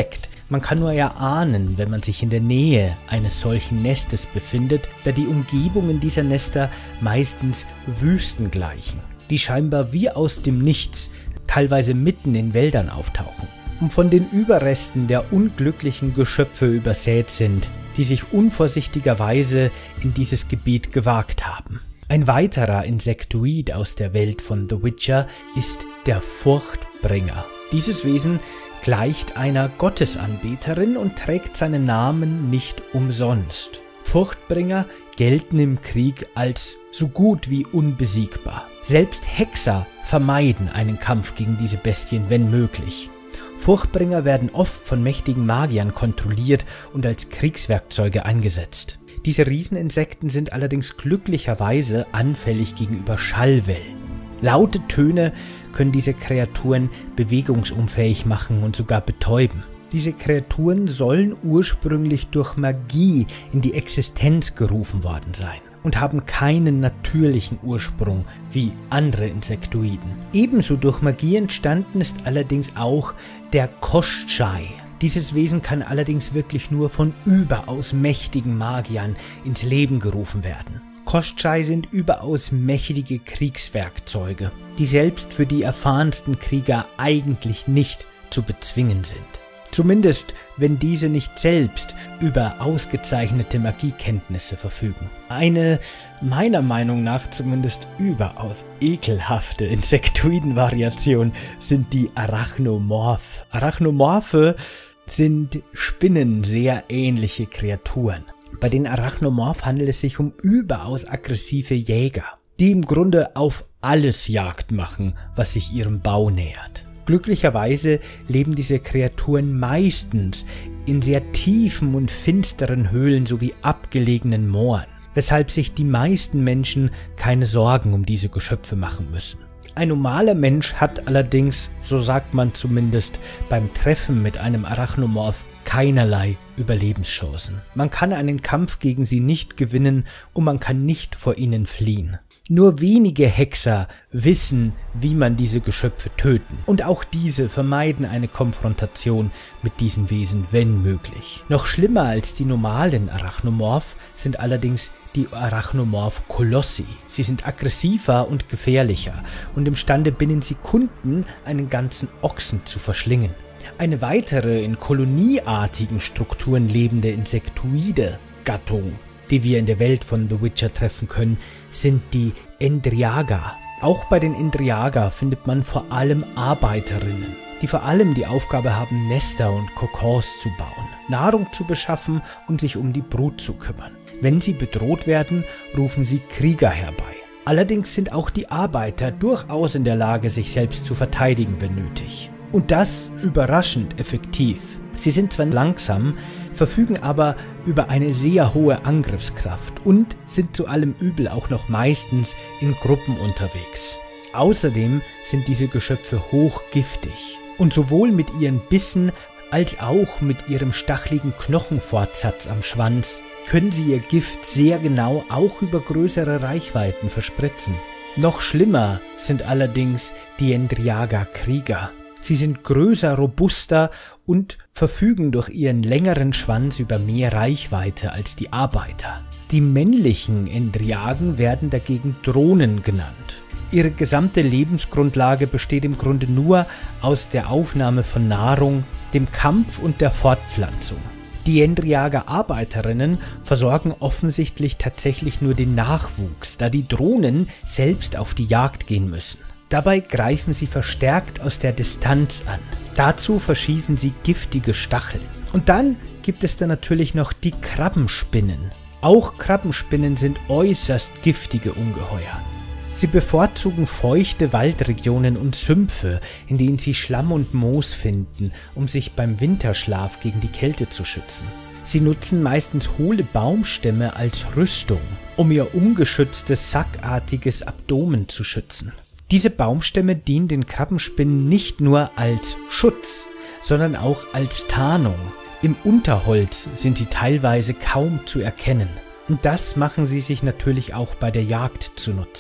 Man kann nur erahnen, wenn man sich in der Nähe eines solchen Nestes befindet, da die Umgebungen dieser Nester meistens Wüsten gleichen, die scheinbar wie aus dem Nichts teilweise mitten in Wäldern auftauchen und von den Überresten der unglücklichen Geschöpfe übersät sind, die sich unvorsichtigerweise in dieses Gebiet gewagt haben. Ein weiterer Insektoid aus der Welt von The Witcher ist der Furchtbringer. Dieses Wesen gleicht einer Gottesanbeterin und trägt seinen Namen nicht umsonst. Furchtbringer gelten im Krieg als so gut wie unbesiegbar. Selbst Hexer vermeiden einen Kampf gegen diese Bestien, wenn möglich. Furchtbringer werden oft von mächtigen Magiern kontrolliert und als Kriegswerkzeuge eingesetzt. Diese Rieseninsekten sind allerdings glücklicherweise anfällig gegenüber Schallwellen. Laute Töne können diese Kreaturen bewegungsunfähig machen und sogar betäuben. Diese Kreaturen sollen ursprünglich durch Magie in die Existenz gerufen worden sein und haben keinen natürlichen Ursprung wie andere Insektoiden. Ebenso durch Magie entstanden ist allerdings auch der Koschei. Dieses Wesen kann allerdings wirklich nur von überaus mächtigen Magiern ins Leben gerufen werden. Koschei sind überaus mächtige Kriegswerkzeuge, die selbst für die erfahrensten Krieger eigentlich nicht zu bezwingen sind. Zumindest, wenn diese nicht selbst über ausgezeichnete Magiekenntnisse verfügen. Eine, meiner Meinung nach zumindest überaus ekelhafte Insektoiden-Variation sind die Arachnomorph. Arachnomorphe sind Spinnen sehr ähnliche Kreaturen. Bei den Arachnomorph handelt es sich um überaus aggressive Jäger, die im Grunde auf alles Jagd machen, was sich ihrem Bau nähert. Glücklicherweise leben diese Kreaturen meistens in sehr tiefen und finsteren Höhlen sowie abgelegenen Mooren, weshalb sich die meisten Menschen keine Sorgen um diese Geschöpfe machen müssen. Ein normaler Mensch hat allerdings, so sagt man zumindest, beim Treffen mit einem Arachnomorph keinerlei Überlebenschancen. Man kann einen Kampf gegen sie nicht gewinnen und man kann nicht vor ihnen fliehen. Nur wenige Hexer wissen, wie man diese Geschöpfe töten, und auch diese vermeiden eine Konfrontation mit diesen Wesen, wenn möglich. Noch schlimmer als die normalen Arachnomorph sind allerdings die Arachnomorph-Kolossi. Sie sind aggressiver und gefährlicher und imstande, binnen Sekunden einen ganzen Ochsen zu verschlingen. Eine weitere in kolonieartigen Strukturen lebende Insektoide-Gattung, die wir in der Welt von The Witcher treffen können, sind die Endriaga. Auch bei den Endriaga findet man vor allem Arbeiterinnen, die vor allem die Aufgabe haben, Nester und Kokons zu bauen, Nahrung zu beschaffen und sich um die Brut zu kümmern. Wenn sie bedroht werden, rufen sie Krieger herbei. Allerdings sind auch die Arbeiter durchaus in der Lage, sich selbst zu verteidigen, wenn nötig. Und das überraschend effektiv. Sie sind zwar langsam, verfügen aber über eine sehr hohe Angriffskraft und sind zu allem Übel auch noch meistens in Gruppen unterwegs. Außerdem sind diese Geschöpfe hochgiftig und sowohl mit ihren Bissen als auch mit ihrem stacheligen Knochenfortsatz am Schwanz können sie ihr Gift sehr genau auch über größere Reichweiten verspritzen. Noch schlimmer sind allerdings die Endriaga-Krieger. Sie sind größer, robuster und verfügen durch ihren längeren Schwanz über mehr Reichweite als die Arbeiter. Die männlichen Endriagen werden dagegen Drohnen genannt. Ihre gesamte Lebensgrundlage besteht im Grunde nur aus der Aufnahme von Nahrung, dem Kampf und der Fortpflanzung. Die Endriaga-Arbeiterinnen versorgen offensichtlich tatsächlich nur den Nachwuchs, da die Drohnen selbst auf die Jagd gehen müssen. Dabei greifen sie verstärkt aus der Distanz an. Dazu verschießen sie giftige Stacheln. Und dann gibt es da natürlich noch die Krabbenspinnen. Auch Krabbenspinnen sind äußerst giftige Ungeheuer. Sie bevorzugen feuchte Waldregionen und Sümpfe, in denen sie Schlamm und Moos finden, um sich beim Winterschlaf gegen die Kälte zu schützen. Sie nutzen meistens hohle Baumstämme als Rüstung, um ihr ungeschütztes, sackartiges Abdomen zu schützen. Diese Baumstämme dienen den Krabbenspinnen nicht nur als Schutz, sondern auch als Tarnung. Im Unterholz sind sie teilweise kaum zu erkennen. Und das machen sie sich natürlich auch bei der Jagd zunutze.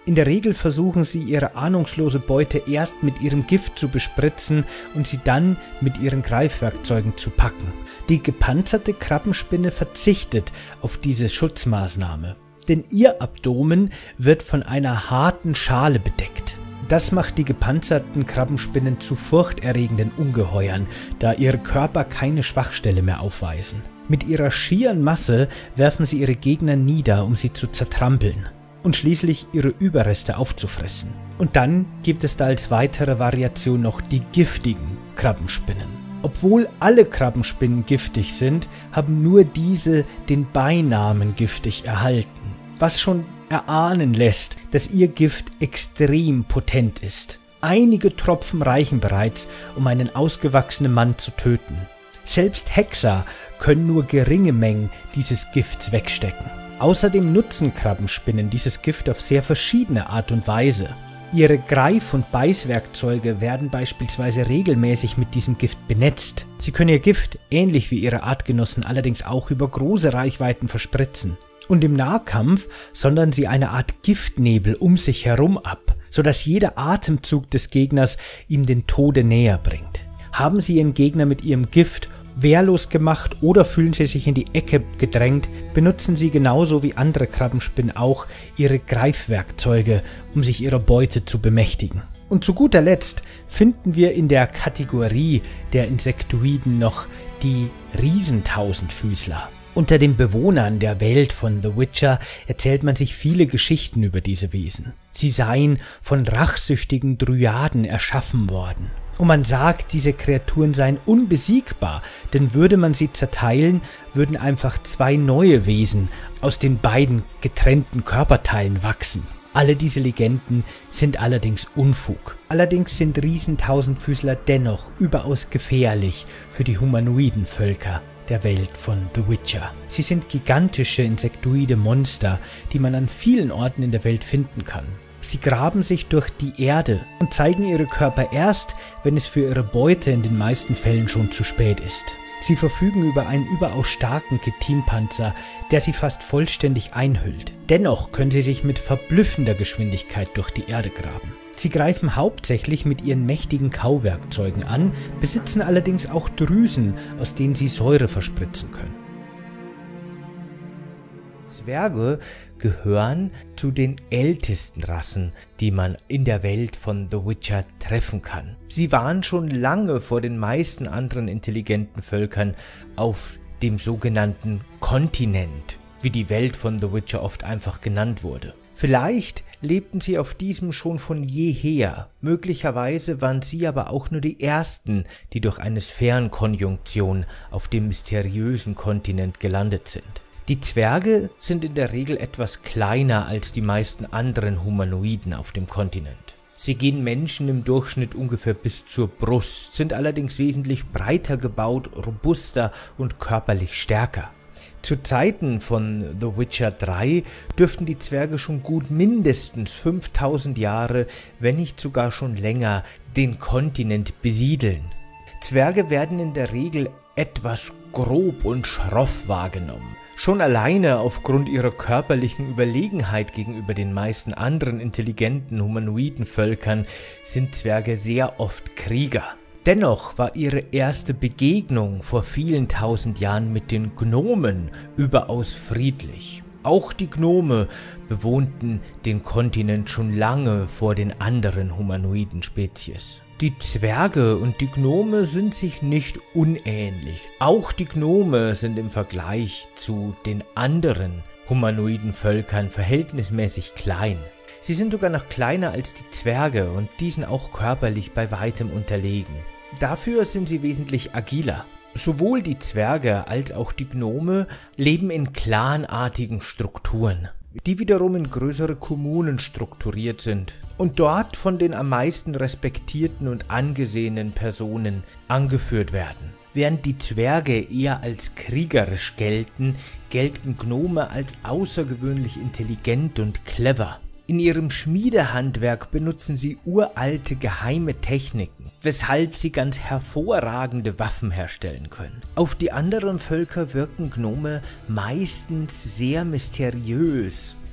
In der Regel versuchen sie, ihre ahnungslose Beute erst mit ihrem Gift zu bespritzen und sie dann mit ihren Greifwerkzeugen zu packen. Die gepanzerte Krabbenspinne verzichtet auf diese Schutzmaßnahme, denn ihr Abdomen wird von einer harten Schale bedeckt. Das macht die gepanzerten Krabbenspinnen zu furchterregenden Ungeheuern, da ihre Körper keine Schwachstelle mehr aufweisen. Mit ihrer schieren Masse werfen sie ihre Gegner nieder, um sie zu zertrampeln und schließlich ihre Überreste aufzufressen. Und dann gibt es da als weitere Variation noch die giftigen Krabbenspinnen. Obwohl alle Krabbenspinnen giftig sind, haben nur diese den Beinamen giftig erhalten, was schon erahnen lässt, dass ihr Gift extrem potent ist. Einige Tropfen reichen bereits, um einen ausgewachsenen Mann zu töten. Selbst Hexer können nur geringe Mengen dieses Gifts wegstecken. Außerdem nutzen Krabbenspinnen dieses Gift auf sehr verschiedene Art und Weise. Ihre Greif- und Beißwerkzeuge werden beispielsweise regelmäßig mit diesem Gift benetzt. Sie können ihr Gift, ähnlich wie ihre Artgenossen, allerdings auch über große Reichweiten verspritzen. Und im Nahkampf sondern sie eine Art Giftnebel um sich herum ab, sodass jeder Atemzug des Gegners ihm den Tode näher bringt. Haben sie ihren Gegner mit ihrem Gift wehrlos gemacht oder fühlen sie sich in die Ecke gedrängt, benutzen sie genauso wie andere Krabbenspinnen auch ihre Greifwerkzeuge, um sich ihrer Beute zu bemächtigen. Und zu guter Letzt finden wir in der Kategorie der Insektoiden noch die Riesentausendfüßler. Unter den Bewohnern der Welt von The Witcher erzählt man sich viele Geschichten über diese Wesen. Sie seien von rachsüchtigen Dryaden erschaffen worden. Und man sagt, diese Kreaturen seien unbesiegbar, denn würde man sie zerteilen, würden einfach zwei neue Wesen aus den beiden getrennten Körperteilen wachsen. Alle diese Legenden sind allerdings Unfug. Allerdings sind Riesentausendfüßler dennoch überaus gefährlich für die humanoiden Völker der Welt von The Witcher. Sie sind gigantische insektoide Monster, die man an vielen Orten in der Welt finden kann. Sie graben sich durch die Erde und zeigen ihre Körper erst, wenn es für ihre Beute in den meisten Fällen schon zu spät ist. Sie verfügen über einen überaus starken Chitinpanzer, der sie fast vollständig einhüllt. Dennoch können sie sich mit verblüffender Geschwindigkeit durch die Erde graben. Sie greifen hauptsächlich mit ihren mächtigen Kauwerkzeugen an, besitzen allerdings auch Drüsen, aus denen sie Säure verspritzen können. Zwerge gehören zu den ältesten Rassen, die man in der Welt von The Witcher treffen kann. Sie waren schon lange vor den meisten anderen intelligenten Völkern auf dem sogenannten Kontinent, wie die Welt von The Witcher oft einfach genannt wurde. Vielleicht lebten sie auf diesem schon von jeher, möglicherweise waren sie aber auch nur die ersten, die durch eine Sphärenkonjunktion auf dem mysteriösen Kontinent gelandet sind. Die Zwerge sind in der Regel etwas kleiner als die meisten anderen Humanoiden auf dem Kontinent. Sie gehen Menschen im Durchschnitt ungefähr bis zur Brust, sind allerdings wesentlich breiter gebaut, robuster und körperlich stärker. Zu Zeiten von The Witcher drei dürften die Zwerge schon gut mindestens fünftausend Jahre, wenn nicht sogar schon länger, den Kontinent besiedeln. Zwerge werden in der Regel etwas grob und schroff wahrgenommen. Schon alleine aufgrund ihrer körperlichen Überlegenheit gegenüber den meisten anderen intelligenten humanoiden Völkern sind Zwerge sehr oft Krieger. Dennoch war ihre erste Begegnung vor vielen tausend Jahren mit den Gnomen überaus friedlich. Auch die Gnome bewohnten den Kontinent schon lange vor den anderen humanoiden Spezies. Die Zwerge und die Gnome sind sich nicht unähnlich. Auch die Gnome sind im Vergleich zu den anderen humanoiden Völkern verhältnismäßig klein. Sie sind sogar noch kleiner als die Zwerge und die sind auch körperlich bei weitem unterlegen. Dafür sind sie wesentlich agiler. Sowohl die Zwerge als auch die Gnome leben in clanartigen Strukturen, die wiederum in größere Kommunen strukturiert sind und dort von den am meisten respektierten und angesehenen Personen angeführt werden. Während die Zwerge eher als kriegerisch gelten, gelten Gnome als außergewöhnlich intelligent und clever. In ihrem Schmiedehandwerk benutzen sie uralte geheime Techniken, weshalb sie ganz hervorragende Waffen herstellen können. Auf die anderen Völker wirken Gnome meistens sehr mysteriös.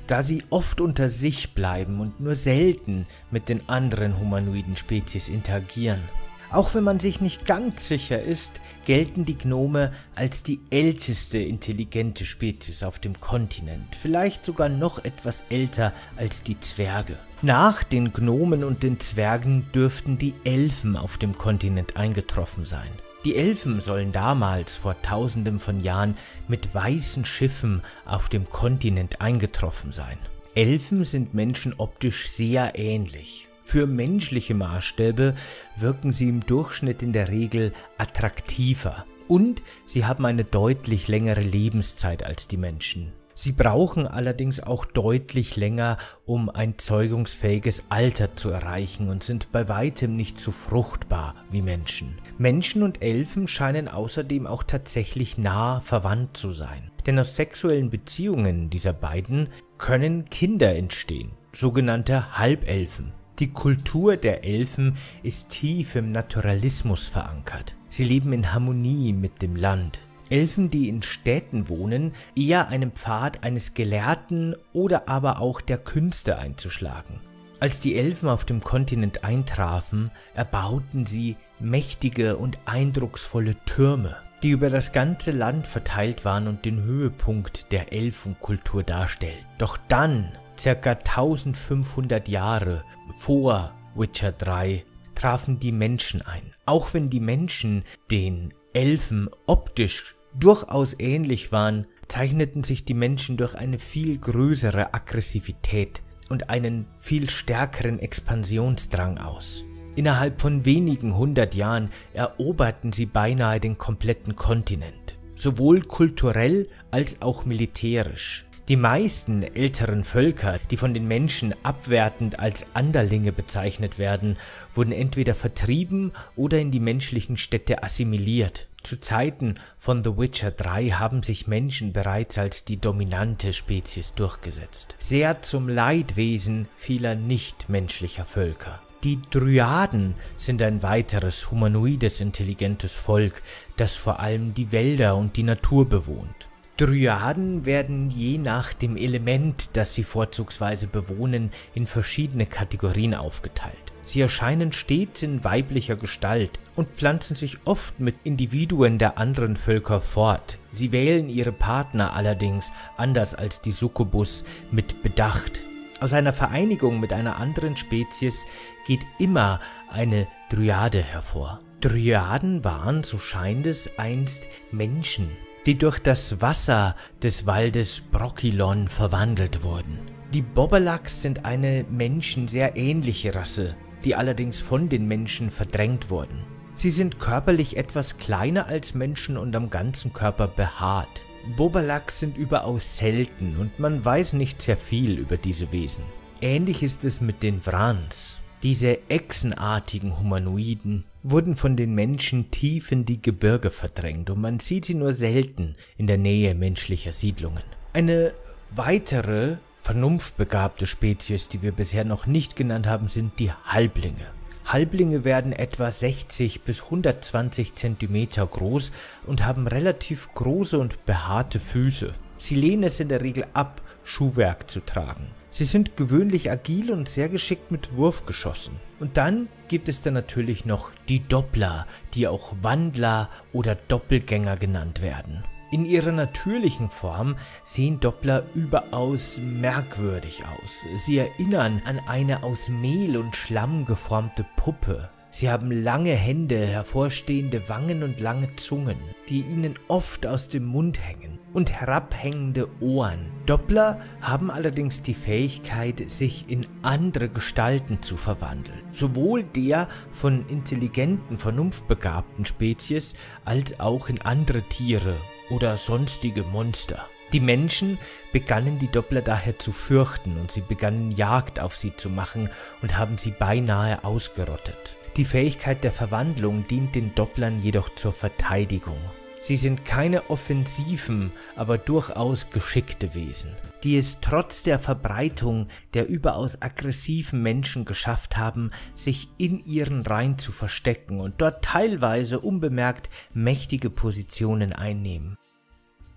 da sie oft unter sich bleiben und nur selten mit den anderen humanoiden Spezies interagieren. Auch wenn man sich nicht ganz sicher ist, gelten die Gnome als die älteste intelligente Spezies auf dem Kontinent, vielleicht sogar noch etwas älter als die Zwerge. Nach den Gnomen und den Zwergen dürften die Elfen auf dem Kontinent eingetroffen sein. Die Elfen sollen damals vor tausenden von Jahren mit weißen Schiffen auf dem Kontinent eingetroffen sein. Elfen sind Menschen optisch sehr ähnlich. Für menschliche Maßstäbe wirken sie im Durchschnitt in der Regel attraktiver und sie haben eine deutlich längere Lebenszeit als die Menschen. Sie brauchen allerdings auch deutlich länger, um ein zeugungsfähiges Alter zu erreichen und sind bei weitem nicht so fruchtbar wie Menschen. Menschen und Elfen scheinen außerdem auch tatsächlich nah verwandt zu sein, denn aus sexuellen Beziehungen dieser beiden können Kinder entstehen, sogenannte Halbelfen. Die Kultur der Elfen ist tief im Naturalismus verankert. Sie leben in Harmonie mit dem Land. Elfen, die in Städten wohnen, eher einen Pfad eines Gelehrten oder aber auch der Künste einzuschlagen. Als die Elfen auf dem Kontinent eintrafen, erbauten sie mächtige und eindrucksvolle Türme, die über das ganze Land verteilt waren und den Höhepunkt der Elfenkultur darstellten. Doch dann, circa eintausendfünfhundert Jahre vor Witcher drei, trafen die Menschen ein. Auch wenn die Menschen den Elfen optisch durchaus ähnlich waren, zeichneten sich die Menschen durch eine viel größere Aggressivität und einen viel stärkeren Expansionsdrang aus. Innerhalb von wenigen hundert Jahren eroberten sie beinahe den kompletten Kontinent, sowohl kulturell als auch militärisch. Die meisten älteren Völker, die von den Menschen abwertend als Anderlinge bezeichnet werden, wurden entweder vertrieben oder in die menschlichen Städte assimiliert. Zu Zeiten von The Witcher drei haben sich Menschen bereits als die dominante Spezies durchgesetzt, sehr zum Leidwesen vieler nichtmenschlicher Völker. Die Dryaden sind ein weiteres humanoides intelligentes Volk, das vor allem die Wälder und die Natur bewohnt. Dryaden werden je nach dem Element, das sie vorzugsweise bewohnen, in verschiedene Kategorien aufgeteilt. Sie erscheinen stets in weiblicher Gestalt und pflanzen sich oft mit Individuen der anderen Völker fort. Sie wählen ihre Partner allerdings, anders als die Succubus, mit Bedacht. Aus einer Vereinigung mit einer anderen Spezies geht immer eine Dryade hervor. Dryaden waren, so scheint es, einst Menschen, die durch das Wasser des Waldes Brokilon verwandelt wurden. Die Bobberlaks sind eine Menschen sehr ähnliche Rasse, die allerdings von den Menschen verdrängt wurden. Sie sind körperlich etwas kleiner als Menschen und am ganzen Körper behaart. Bobberlaks sind überaus selten und man weiß nicht sehr viel über diese Wesen. Ähnlich ist es mit den Vrans. Diese echsenartigen Humanoiden wurden von den Menschen tief in die Gebirge verdrängt und man sieht sie nur selten in der Nähe menschlicher Siedlungen. Eine weitere vernunftbegabte Spezies, die wir bisher noch nicht genannt haben, sind die Halblinge. Halblinge werden etwa sechzig bis hundertzwanzig Zentimeter groß und haben relativ große und behaarte Füße. Sie lehnen es in der Regel ab, Schuhwerk zu tragen. Sie sind gewöhnlich agil und sehr geschickt mit Wurfgeschossen. Und dann gibt es dann natürlich noch die Doppler, die auch Wandler oder Doppelgänger genannt werden. In ihrer natürlichen Form sehen Doppler überaus merkwürdig aus. Sie erinnern an eine aus Mehl und Schlamm geformte Puppe. Sie haben lange Hände, hervorstehende Wangen und lange Zungen, die ihnen oft aus dem Mund hängen, und herabhängende Ohren. Doppler haben allerdings die Fähigkeit, sich in andere Gestalten zu verwandeln, sowohl der von intelligenten, vernunftbegabten Spezies als auch in andere Tiere oder sonstige Monster. Die Menschen begannen die Doppler daher zu fürchten und sie begannen Jagd auf sie zu machen und haben sie beinahe ausgerottet. Die Fähigkeit der Verwandlung dient den Dopplern jedoch zur Verteidigung. Sie sind keine offensiven, aber durchaus geschickte Wesen, die es trotz der Verbreitung der überaus aggressiven Menschen geschafft haben, sich in ihren Reihen zu verstecken und dort teilweise unbemerkt mächtige Positionen einnehmen.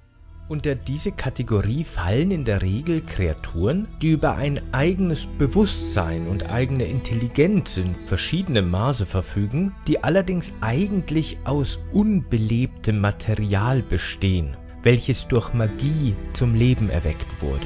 Unter diese Kategorie fallen in der Regel Kreaturen, die über ein eigenes Bewusstsein und eigene Intelligenz in verschiedenem Maße verfügen, die allerdings eigentlich aus unbelebtem Material bestehen, welches durch Magie zum Leben erweckt wurde.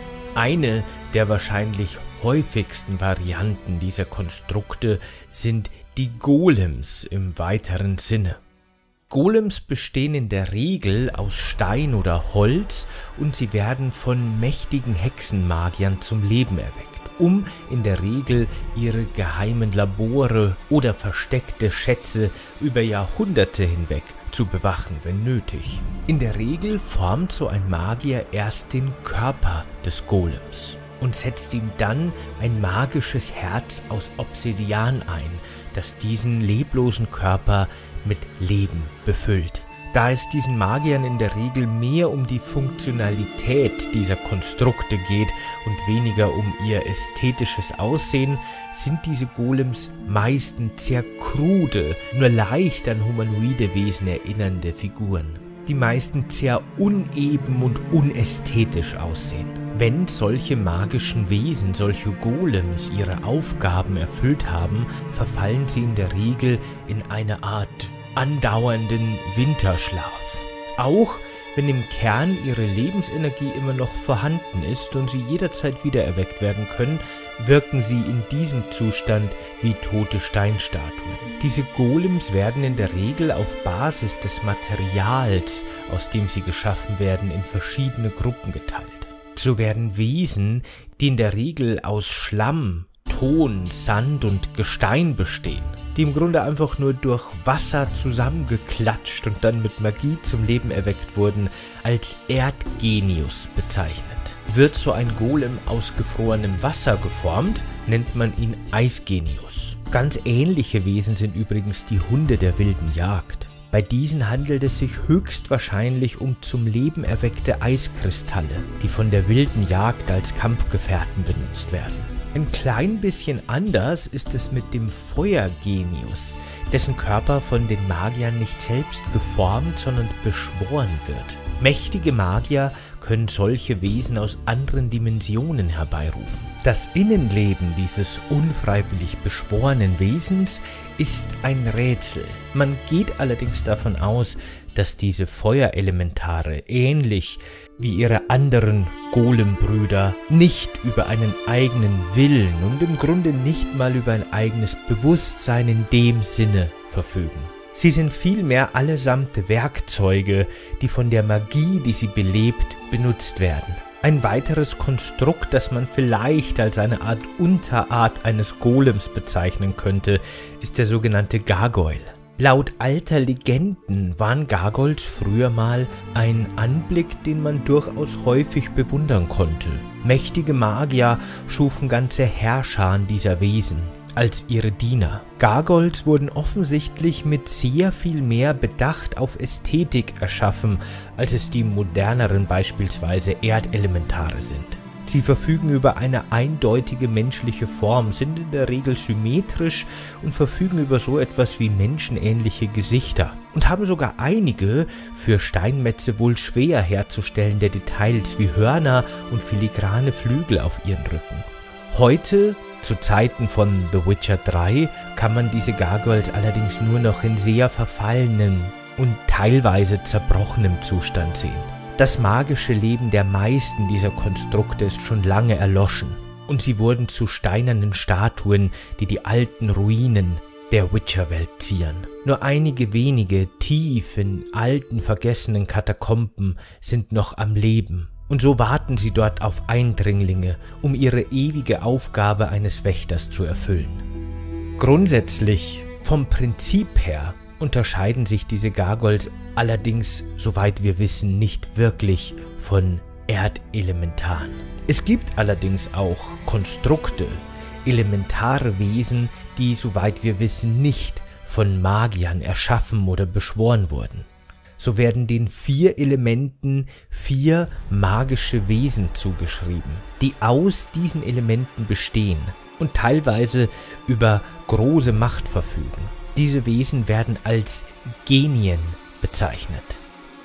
Eine der wahrscheinlich häufigsten Varianten dieser Konstrukte sind die Golems im weiteren Sinne. Golems bestehen in der Regel aus Stein oder Holz und sie werden von mächtigen Hexenmagiern zum Leben erweckt, um in der Regel ihre geheimen Labore oder versteckte Schätze über Jahrhunderte hinweg zu bewachen, wenn nötig. In der Regel formt so ein Magier erst den Körper des Golems und setzt ihm dann ein magisches Herz aus Obsidian ein, das diesen leblosen Körper mit Leben befüllt. Da es diesen Magiern in der Regel mehr um die Funktionalität dieser Konstrukte geht und weniger um ihr ästhetisches Aussehen, sind diese Golems meistens sehr krude, nur leicht an humanoide Wesen erinnernde Figuren, die meistens sehr uneben und unästhetisch aussehen. Wenn solche magischen Wesen, solche Golems, ihre Aufgaben erfüllt haben, verfallen sie in der Regel in eine Art andauernden Winterschlaf. Auch wenn im Kern ihre Lebensenergie immer noch vorhanden ist und sie jederzeit wieder erweckt werden können, wirken sie in diesem Zustand wie tote Steinstatuen. Diese Golems werden in der Regel auf Basis des Materials, aus dem sie geschaffen werden, in verschiedene Gruppen geteilt. So werden Wesen, die in der Regel aus Schlamm, Ton, Sand und Gestein bestehen, die im Grunde einfach nur durch Wasser zusammengeklatscht und dann mit Magie zum Leben erweckt wurden, als Erdgenius bezeichnet. Wird so ein Golem aus gefrorenem Wasser geformt, nennt man ihn Eisgenius. Ganz ähnliche Wesen sind übrigens die Hunde der wilden Jagd. Bei diesen handelt es sich höchstwahrscheinlich um zum Leben erweckte Eiskristalle, die von der wilden Jagd als Kampfgefährten benutzt werden. Ein klein bisschen anders ist es mit dem Feuergenius, dessen Körper von den Magiern nicht selbst geformt, sondern beschworen wird. Mächtige Magier können solche Wesen aus anderen Dimensionen herbeirufen. Das Innenleben dieses unfreiwillig beschworenen Wesens ist ein Rätsel. Man geht allerdings davon aus, dass diese Feuerelementare, ähnlich wie ihre anderen Golembrüder, nicht über einen eigenen Willen und im Grunde nicht mal über ein eigenes Bewusstsein in dem Sinne verfügen. Sie sind vielmehr allesamt Werkzeuge, die von der Magie, die sie belebt, benutzt werden. Ein weiteres Konstrukt, das man vielleicht als eine Art Unterart eines Golems bezeichnen könnte, ist der sogenannte Gargoyle. Laut alter Legenden waren Gargoyles früher mal ein Anblick, den man durchaus häufig bewundern konnte. Mächtige Magier schufen ganze Heerscharen dieser Wesen als ihre Diener. Gargoyles wurden offensichtlich mit sehr viel mehr Bedacht auf Ästhetik erschaffen, als es die moderneren beispielsweise Erdelementare sind. Sie verfügen über eine eindeutige menschliche Form, sind in der Regel symmetrisch und verfügen über so etwas wie menschenähnliche Gesichter und haben sogar einige für Steinmetze wohl schwer herzustellende Details wie Hörner und filigrane Flügel auf ihren Rücken. Heute, zu Zeiten von The Witcher drei, kann man diese Gargoyles allerdings nur noch in sehr verfallenem und teilweise zerbrochenem Zustand sehen. Das magische Leben der meisten dieser Konstrukte ist schon lange erloschen und sie wurden zu steinernen Statuen, die die alten Ruinen der Witcher-Welt zieren. Nur einige wenige, tief in alten, vergessenen Katakomben sind noch am Leben. Und so warten sie dort auf Eindringlinge, um ihre ewige Aufgabe eines Wächters zu erfüllen. Grundsätzlich, vom Prinzip her, unterscheiden sich diese Gargoyles allerdings, soweit wir wissen, nicht wirklich von Erdelementaren. Es gibt allerdings auch Konstrukte, elementare Wesen, die, soweit wir wissen, nicht von Magiern erschaffen oder beschworen wurden. So werden den vier Elementen vier magische Wesen zugeschrieben, die aus diesen Elementen bestehen und teilweise über große Macht verfügen. Diese Wesen werden als Genien bezeichnet.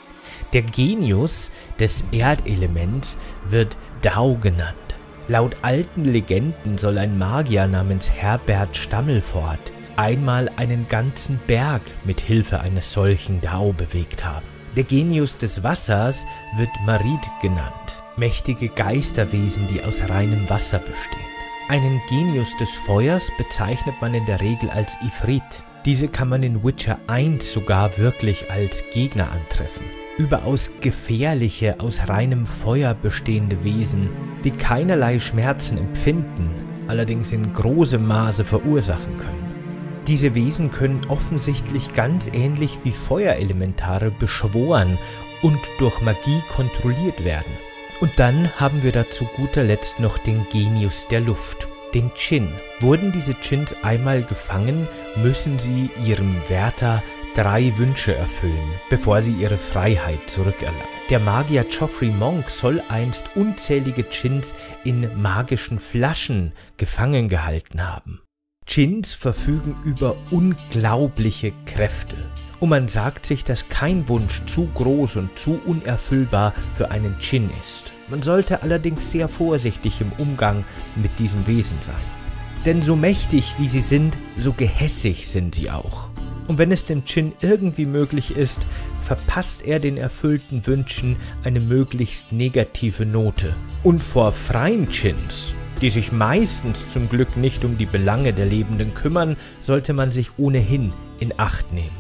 Der Genius des Erdelements wird Dao genannt. Laut alten Legenden soll ein Magier namens Herbert Stammelfort einmal einen ganzen Berg mit Hilfe eines solchen Dao bewegt haben. Der Genius des Wassers wird Marit genannt, mächtige Geisterwesen, die aus reinem Wasser bestehen. Einen Genius des Feuers bezeichnet man in der Regel als Ifrit. Diese kann man in Witcher eins sogar wirklich als Gegner antreffen. Überaus gefährliche, aus reinem Feuer bestehende Wesen, die keinerlei Schmerzen empfinden, allerdings in großem Maße verursachen können. Diese Wesen können offensichtlich ganz ähnlich wie Feuerelementare beschworen und durch Magie kontrolliert werden. Und dann haben wir da zu guter Letzt noch den Genius der Luft, den Djinn. Wurden diese Djinns einmal gefangen, müssen sie ihrem Wärter drei Wünsche erfüllen, bevor sie ihre Freiheit zurückerlangen. Der Magier Geoffrey Monk soll einst unzählige Djinns in magischen Flaschen gefangen gehalten haben. Djinns verfügen über unglaubliche Kräfte. Und man sagt sich, dass kein Wunsch zu groß und zu unerfüllbar für einen Djinn ist. Man sollte allerdings sehr vorsichtig im Umgang mit diesem Wesen sein. Denn so mächtig wie sie sind, so gehässig sind sie auch. Und wenn es dem Djinn irgendwie möglich ist, verpasst er den erfüllten Wünschen eine möglichst negative Note. Und vor freien Djinns, die sich meistens zum Glück nicht um die Belange der Lebenden kümmern, sollte man sich ohnehin in Acht nehmen.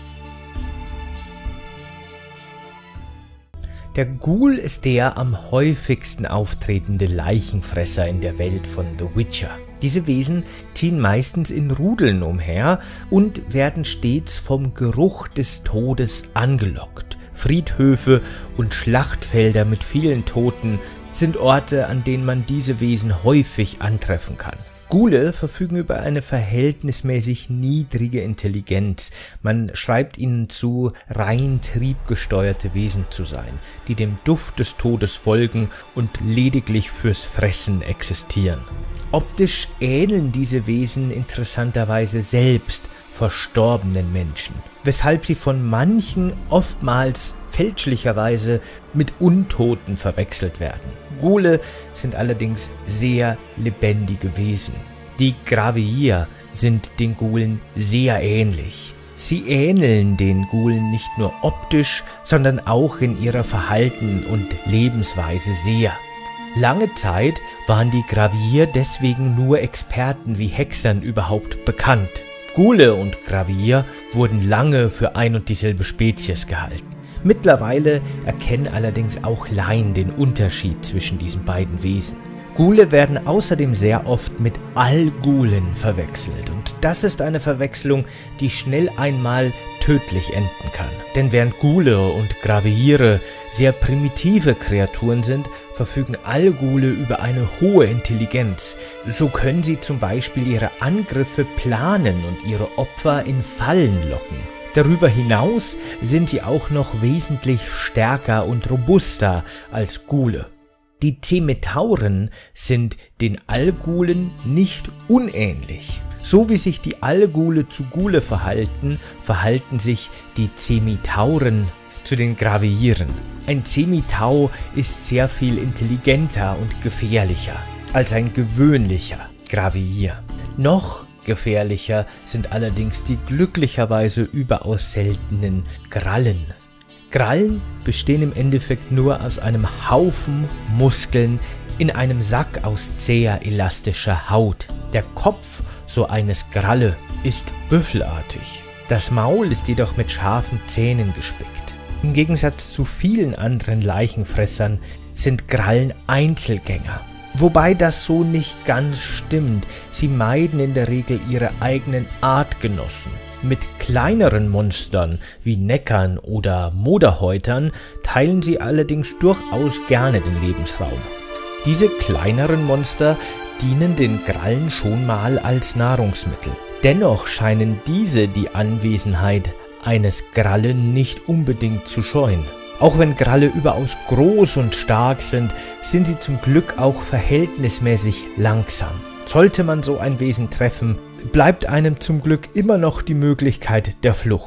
Der Ghoul ist der am häufigsten auftretende Leichenfresser in der Welt von The Witcher. Diese Wesen ziehen meistens in Rudeln umher und werden stets vom Geruch des Todes angelockt. Friedhöfe und Schlachtfelder mit vielen Toten sind Orte, an denen man diese Wesen häufig antreffen kann. Ghule verfügen über eine verhältnismäßig niedrige Intelligenz. Man schreibt ihnen zu, rein triebgesteuerte Wesen zu sein, die dem Duft des Todes folgen und lediglich fürs Fressen existieren. Optisch ähneln diese Wesen interessanterweise selbst verstorbenen Menschen, weshalb sie von manchen oftmals fälschlicherweise mit Untoten verwechselt werden. Ghule sind allerdings sehr lebendige Wesen. Die Graveir sind den Ghoulen sehr ähnlich. Sie ähneln den Ghoulen nicht nur optisch, sondern auch in ihrer Verhalten- und Lebensweise sehr. Lange Zeit waren die Graveir deswegen nur Experten wie Hexern überhaupt bekannt. Ghule und Graveir wurden lange für ein und dieselbe Spezies gehalten. Mittlerweile erkennen allerdings auch Laien den Unterschied zwischen diesen beiden Wesen. Ghule werden außerdem sehr oft mit Al-Ghulen verwechselt und das ist eine Verwechslung, die schnell einmal tödlich enden kann. Denn während Ghule und Graveire sehr primitive Kreaturen sind, verfügen Al-Ghule über eine hohe Intelligenz. So können sie zum Beispiel ihre Angriffe planen und ihre Opfer in Fallen locken. Darüber hinaus sind sie auch noch wesentlich stärker und robuster als Ghule. Die Zemetauren sind den Al-Ghulen nicht unähnlich. So wie sich die Al-Ghule zu Ghule verhalten, verhalten sich die Zemitauren zu den Graveiren. Ein Zemitau ist sehr viel intelligenter und gefährlicher als ein gewöhnlicher Graveir. Noch gefährlicher sind allerdings die glücklicherweise überaus seltenen Grallen. Grallen bestehen im Endeffekt nur aus einem Haufen Muskeln in einem Sack aus zäher elastischer Haut. Der Kopf so eines Gralle ist büffelartig. Das Maul ist jedoch mit scharfen Zähnen gespickt. Im Gegensatz zu vielen anderen Leichenfressern sind Grallen Einzelgänger. Wobei das so nicht ganz stimmt. Sie meiden in der Regel ihre eigenen Artgenossen. Mit kleineren Monstern wie Neckern oder Moderhäutern teilen sie allerdings durchaus gerne den Lebensraum. Diese kleineren Monster dienen den Grallen schon mal als Nahrungsmittel. Dennoch scheinen diese die Anwesenheit eines Grallen nicht unbedingt zu scheuen. Auch wenn Gralle überaus groß und stark sind, sind sie zum Glück auch verhältnismäßig langsam. Sollte man so ein Wesen treffen, bleibt einem zum Glück immer noch die Möglichkeit der Flucht.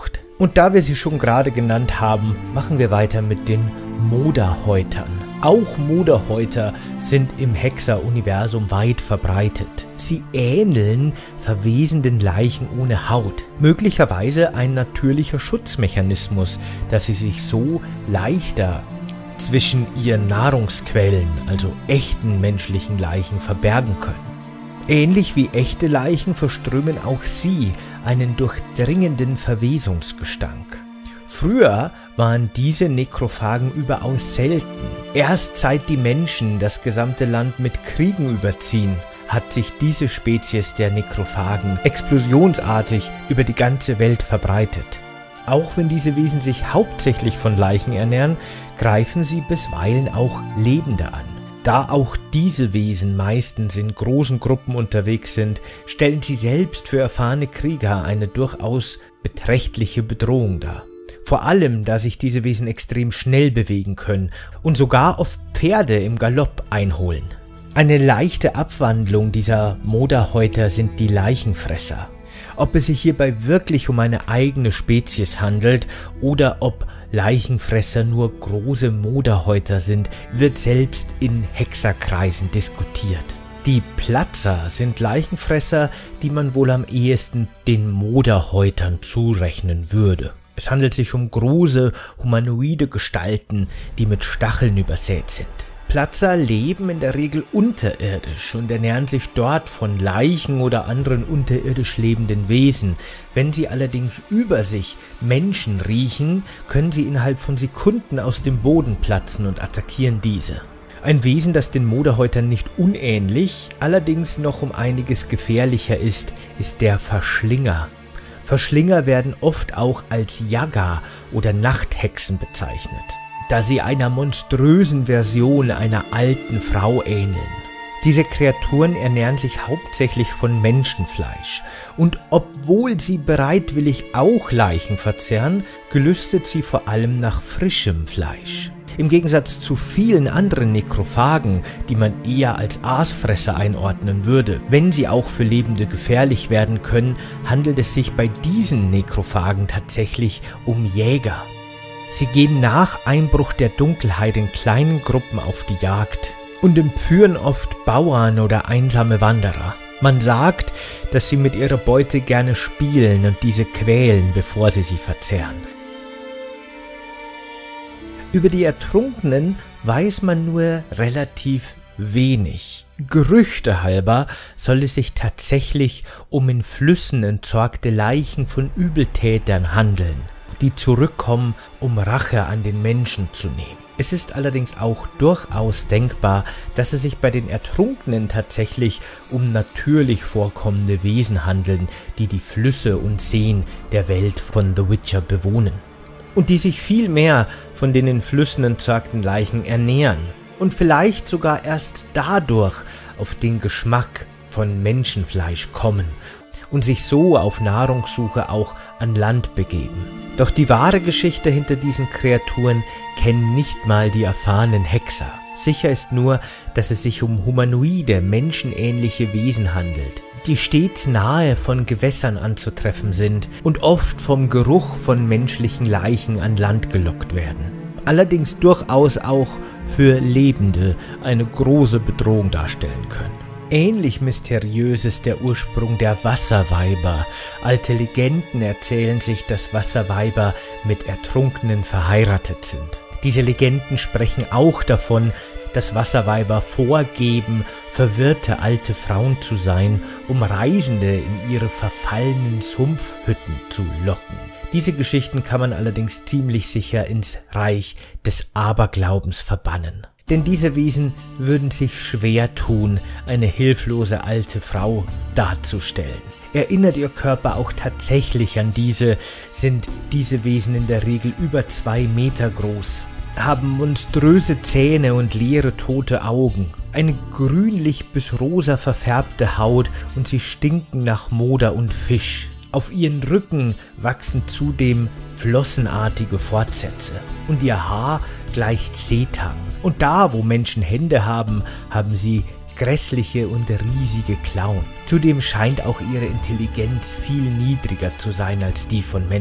Und da wir sie schon gerade genannt haben, machen wir weiter mit den Moderhäutern. Auch Moderhäuter sind im Hexer-Universum weit verbreitet. Sie ähneln verwesenden Leichen ohne Haut. Möglicherweise ein natürlicher Schutzmechanismus, dass sie sich so leichter zwischen ihren Nahrungsquellen, also echten menschlichen Leichen, verbergen können. Ähnlich wie echte Leichen verströmen auch sie einen durchdringenden Verwesungsgestank. Früher waren diese Nekrophagen überaus selten. Erst seit die Menschen das gesamte Land mit Kriegen überziehen, hat sich diese Spezies der Nekrophagen explosionsartig über die ganze Welt verbreitet. Auch wenn diese Wesen sich hauptsächlich von Leichen ernähren, greifen sie bisweilen auch Lebende an. Da auch diese Wesen meistens in großen Gruppen unterwegs sind, stellen sie selbst für erfahrene Krieger eine durchaus beträchtliche Bedrohung dar. Vor allem, da sich diese Wesen extrem schnell bewegen können und sogar oft Pferde im Galopp einholen. Eine leichte Abwandlung dieser Moderhäuter sind die Leichenfresser. Ob es sich hierbei wirklich um eine eigene Spezies handelt oder ob Leichenfresser nur große Moderhäuter sind, wird selbst in Hexerkreisen diskutiert. Die Platzer sind Leichenfresser, die man wohl am ehesten den Moderhäutern zurechnen würde. Es handelt sich um große, humanoide Gestalten, die mit Stacheln übersät sind. Platzer leben in der Regel unterirdisch und ernähren sich dort von Leichen oder anderen unterirdisch lebenden Wesen. Wenn sie allerdings über sich Menschen riechen, können sie innerhalb von Sekunden aus dem Boden platzen und attackieren diese. Ein Wesen, das den Moderhäutern nicht unähnlich, allerdings noch um einiges gefährlicher ist, ist der Verschlinger. Verschlinger werden oft auch als Jagger oder Nachthexen bezeichnet, da sie einer monströsen Version einer alten Frau ähneln. Diese Kreaturen ernähren sich hauptsächlich von Menschenfleisch und obwohl sie bereitwillig auch Leichen verzehren, gelüstet sie vor allem nach frischem Fleisch. Im Gegensatz zu vielen anderen Nekrophagen, die man eher als Aasfresser einordnen würde, wenn sie auch für Lebende gefährlich werden können, handelt es sich bei diesen Nekrophagen tatsächlich um Jäger. Sie gehen nach Einbruch der Dunkelheit in kleinen Gruppen auf die Jagd und entführen oft Bauern oder einsame Wanderer. Man sagt, dass sie mit ihrer Beute gerne spielen und diese quälen, bevor sie sie verzehren. Über die Ertrunkenen weiß man nur relativ wenig. Gerüchte halber soll es sich tatsächlich um in Flüssen entsorgte Leichen von Übeltätern handeln, die zurückkommen, um Rache an den Menschen zu nehmen. Es ist allerdings auch durchaus denkbar, dass es sich bei den Ertrunkenen tatsächlich um natürlich vorkommende Wesen handeln, die die Flüsse und Seen der Welt von The Witcher bewohnen. Und die sich viel mehr von den in Flüssen entsorgten Leichen ernähren und vielleicht sogar erst dadurch auf den Geschmack von Menschenfleisch kommen und sich so auf Nahrungssuche auch an Land begeben. Doch die wahre Geschichte hinter diesen Kreaturen kennen nicht mal die erfahrenen Hexer. Sicher ist nur, dass es sich um humanoide, menschenähnliche Wesen handelt, die stets nahe von Gewässern anzutreffen sind und oft vom Geruch von menschlichen Leichen an Land gelockt werden. Allerdings durchaus auch für Lebende eine große Bedrohung darstellen können. Ähnlich mysteriös ist der Ursprung der Wasserweiber. Alte Legenden erzählen sich, dass Wasserweiber mit Ertrunkenen verheiratet sind. Diese Legenden sprechen auch davon, dass Wasserweiber vorgeben, verwirrte alte Frauen zu sein, um Reisende in ihre verfallenen Sumpfhütten zu locken. Diese Geschichten kann man allerdings ziemlich sicher ins Reich des Aberglaubens verbannen. Denn diese Wesen würden sich schwer tun, eine hilflose alte Frau darzustellen. Erinnert ihr Körper auch tatsächlich an diese, sind diese Wesen in der Regel über zwei Meter groß, haben monströse Zähne und leere tote Augen, eine grünlich bis rosa verfärbte Haut und sie stinken nach Moder und Fisch. Auf ihren Rücken wachsen zudem flossenartige Fortsätze und ihr Haar gleicht Seetang. Und da, wo Menschen Hände haben, haben sie grässliche und riesige Klauen. Zudem scheint auch ihre Intelligenz viel niedriger zu sein als die von Menschen.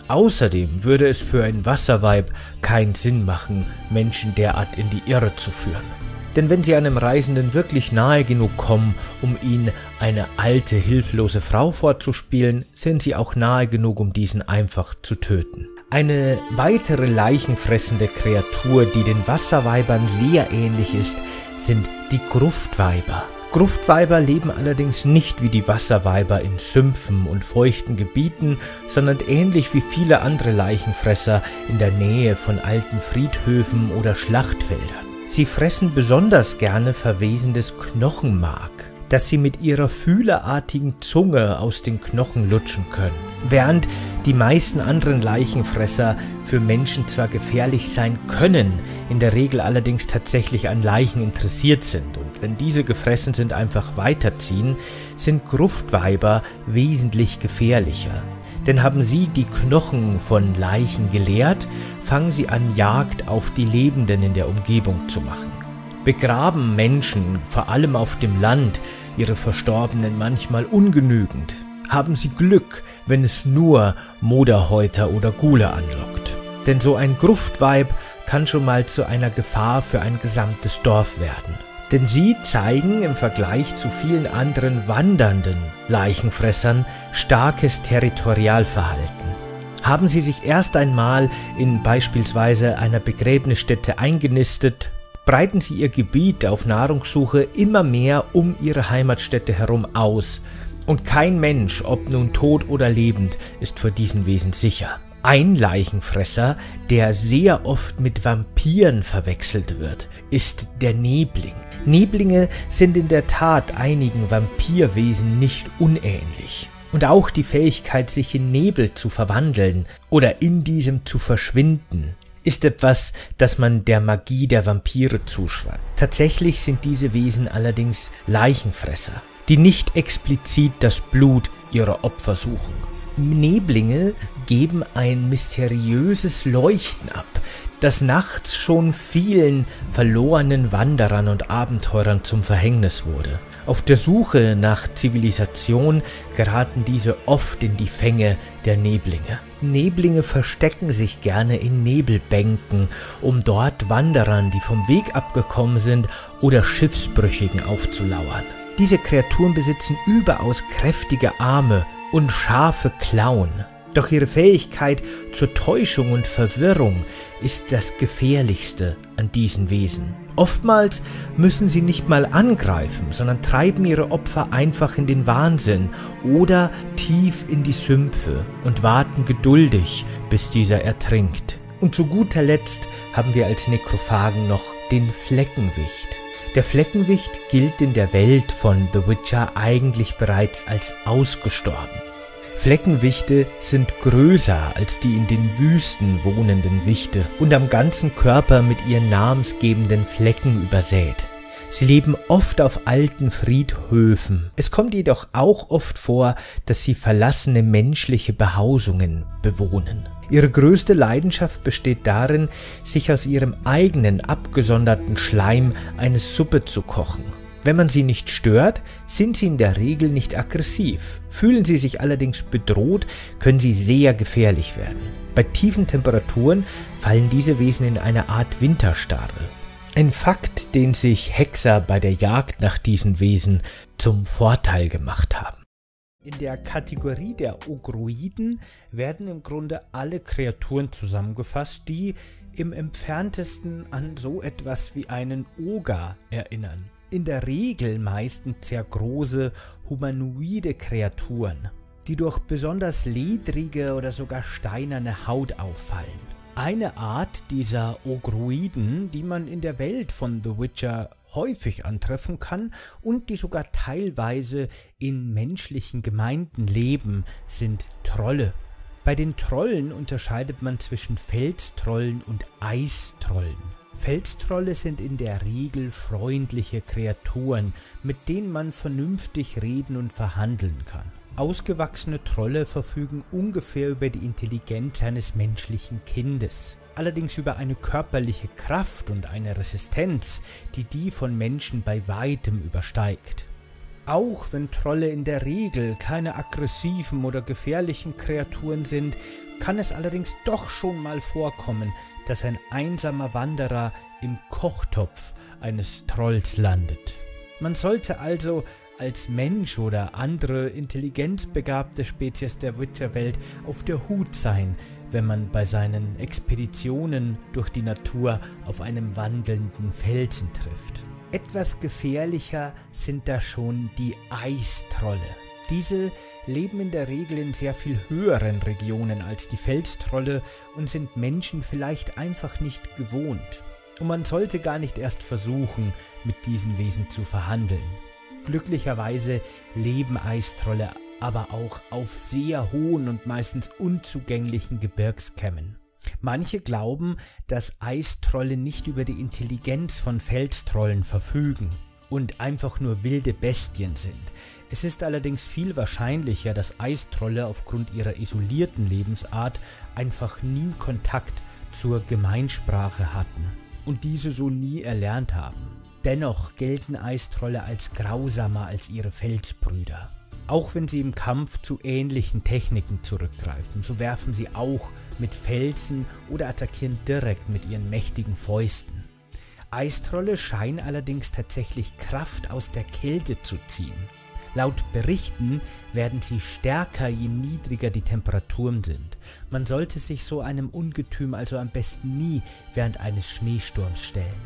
Außerdem würde es für ein Wasserweib keinen Sinn machen, Menschen derart in die Irre zu führen. Denn wenn sie einem Reisenden wirklich nahe genug kommen, um ihn eine alte, hilflose Frau vorzuspielen, sind sie auch nahe genug, um diesen einfach zu töten. Eine weitere leichenfressende Kreatur, die den Wasserweibern sehr ähnlich ist, sind die Gruftweiber. Gruftweiber leben allerdings nicht wie die Wasserweiber in Sümpfen und feuchten Gebieten, sondern ähnlich wie viele andere Leichenfresser in der Nähe von alten Friedhöfen oder Schlachtfeldern. Sie fressen besonders gerne verwesendes Knochenmark, das sie mit ihrer fühlerartigen Zunge aus den Knochen lutschen können. Während die meisten anderen Leichenfresser für Menschen zwar gefährlich sein können, in der Regel allerdings tatsächlich an Leichen interessiert sind und wenn diese gefressen sind, einfach weiterziehen, sind Gruftweiber wesentlich gefährlicher. Denn haben sie die Knochen von Leichen geleert, fangen sie an, Jagd auf die Lebenden in der Umgebung zu machen. Begraben Menschen, vor allem auf dem Land, ihre Verstorbenen manchmal ungenügend, haben sie Glück, wenn es nur Moderhäuter oder Ghule anlockt. Denn so ein Gruftweib kann schon mal zu einer Gefahr für ein gesamtes Dorf werden. Denn sie zeigen im Vergleich zu vielen anderen wandernden Leichenfressern starkes Territorialverhalten. Haben sie sich erst einmal in beispielsweise einer Begräbnisstätte eingenistet, breiten sie ihr Gebiet auf Nahrungssuche immer mehr um ihre Heimatstätte herum aus. Und kein Mensch, ob nun tot oder lebend, ist vor diesen Wesen sicher. Ein Leichenfresser, der sehr oft mit Vampiren verwechselt wird, ist der Nebling. Neblinge sind in der Tat einigen Vampirwesen nicht unähnlich. Und auch die Fähigkeit, sich in Nebel zu verwandeln oder in diesem zu verschwinden, ist etwas, das man der Magie der Vampire zuschreibt. Tatsächlich sind diese Wesen allerdings Leichenfresser, die nicht explizit das Blut ihrer Opfer suchen. Neblinge geben ein mysteriöses Leuchten ab, das nachts schon vielen verlorenen Wanderern und Abenteurern zum Verhängnis wurde. Auf der Suche nach Zivilisation geraten diese oft in die Fänge der Neblinge. Neblinge verstecken sich gerne in Nebelbänken, um dort Wanderern, die vom Weg abgekommen sind, oder Schiffsbrüchigen aufzulauern. Diese Kreaturen besitzen überaus kräftige Arme und scharfe Klauen. Doch ihre Fähigkeit zur Täuschung und Verwirrung ist das Gefährlichste an diesen Wesen. Oftmals müssen sie nicht mal angreifen, sondern treiben ihre Opfer einfach in den Wahnsinn oder tief in die Sümpfe und warten geduldig, bis dieser ertrinkt. Und zu guter Letzt haben wir als Nekrophagen noch den Fleckenwicht. Der Fleckenwicht gilt in der Welt von The Witcher eigentlich bereits als ausgestorben. Fleckenwichte sind größer als die in den Wüsten wohnenden Wichte und am ganzen Körper mit ihren namensgebenden Flecken übersät. Sie leben oft auf alten Friedhöfen. Es kommt jedoch auch oft vor, dass sie verlassene menschliche Behausungen bewohnen. Ihre größte Leidenschaft besteht darin, sich aus ihrem eigenen abgesonderten Schleim eine Suppe zu kochen. Wenn man sie nicht stört, sind sie in der Regel nicht aggressiv. Fühlen sie sich allerdings bedroht, können sie sehr gefährlich werden. Bei tiefen Temperaturen fallen diese Wesen in eine Art Winterstarre. Ein Fakt, den sich Hexer bei der Jagd nach diesen Wesen zum Vorteil gemacht haben. In der Kategorie der Ogroiden werden im Grunde alle Kreaturen zusammengefasst, die im entferntesten an so etwas wie einen Oger erinnern. In der Regel meistens sehr große humanoide Kreaturen, die durch besonders ledrige oder sogar steinerne Haut auffallen. Eine Art dieser Ogroiden, die man in der Welt von The Witcher häufig antreffen kann und die sogar teilweise in menschlichen Gemeinden leben, sind Trolle. Bei den Trollen unterscheidet man zwischen Felstrollen und Eistrollen. Felstrolle sind in der Regel freundliche Kreaturen, mit denen man vernünftig reden und verhandeln kann. Ausgewachsene Trolle verfügen ungefähr über die Intelligenz eines menschlichen Kindes, allerdings über eine körperliche Kraft und eine Resistenz, die die von Menschen bei weitem übersteigt. Auch wenn Trolle in der Regel keine aggressiven oder gefährlichen Kreaturen sind, kann es allerdings doch schon mal vorkommen, dass ein einsamer Wanderer im Kochtopf eines Trolls landet. Man sollte also als Mensch oder andere intelligenzbegabte Spezies der Witcher-Welt auf der Hut sein, wenn man bei seinen Expeditionen durch die Natur auf einem wandelnden Felsen trifft. Etwas gefährlicher sind da schon die Eistrolle. Diese leben in der Regel in sehr viel höheren Regionen als die Felstrolle und sind Menschen vielleicht einfach nicht gewohnt. Und man sollte gar nicht erst versuchen, mit diesen Wesen zu verhandeln. Glücklicherweise leben Eistrolle aber auch auf sehr hohen und meistens unzugänglichen Gebirgskämmen. Manche glauben, dass Eistrolle nicht über die Intelligenz von Felstrollen verfügen und einfach nur wilde Bestien sind. Es ist allerdings viel wahrscheinlicher, dass Eistrolle aufgrund ihrer isolierten Lebensart einfach nie Kontakt zur Gemeinsprache hatten und diese so nie erlernt haben. Dennoch gelten Eistrolle als grausamer als ihre Felsbrüder. Auch wenn sie im Kampf zu ähnlichen Techniken zurückgreifen, so werfen sie auch mit Felsen oder attackieren direkt mit ihren mächtigen Fäusten. Eistrolle scheinen allerdings tatsächlich Kraft aus der Kälte zu ziehen. Laut Berichten werden sie stärker, je niedriger die Temperaturen sind. Man sollte sich so einem Ungetüm also am besten nie während eines Schneesturms stellen.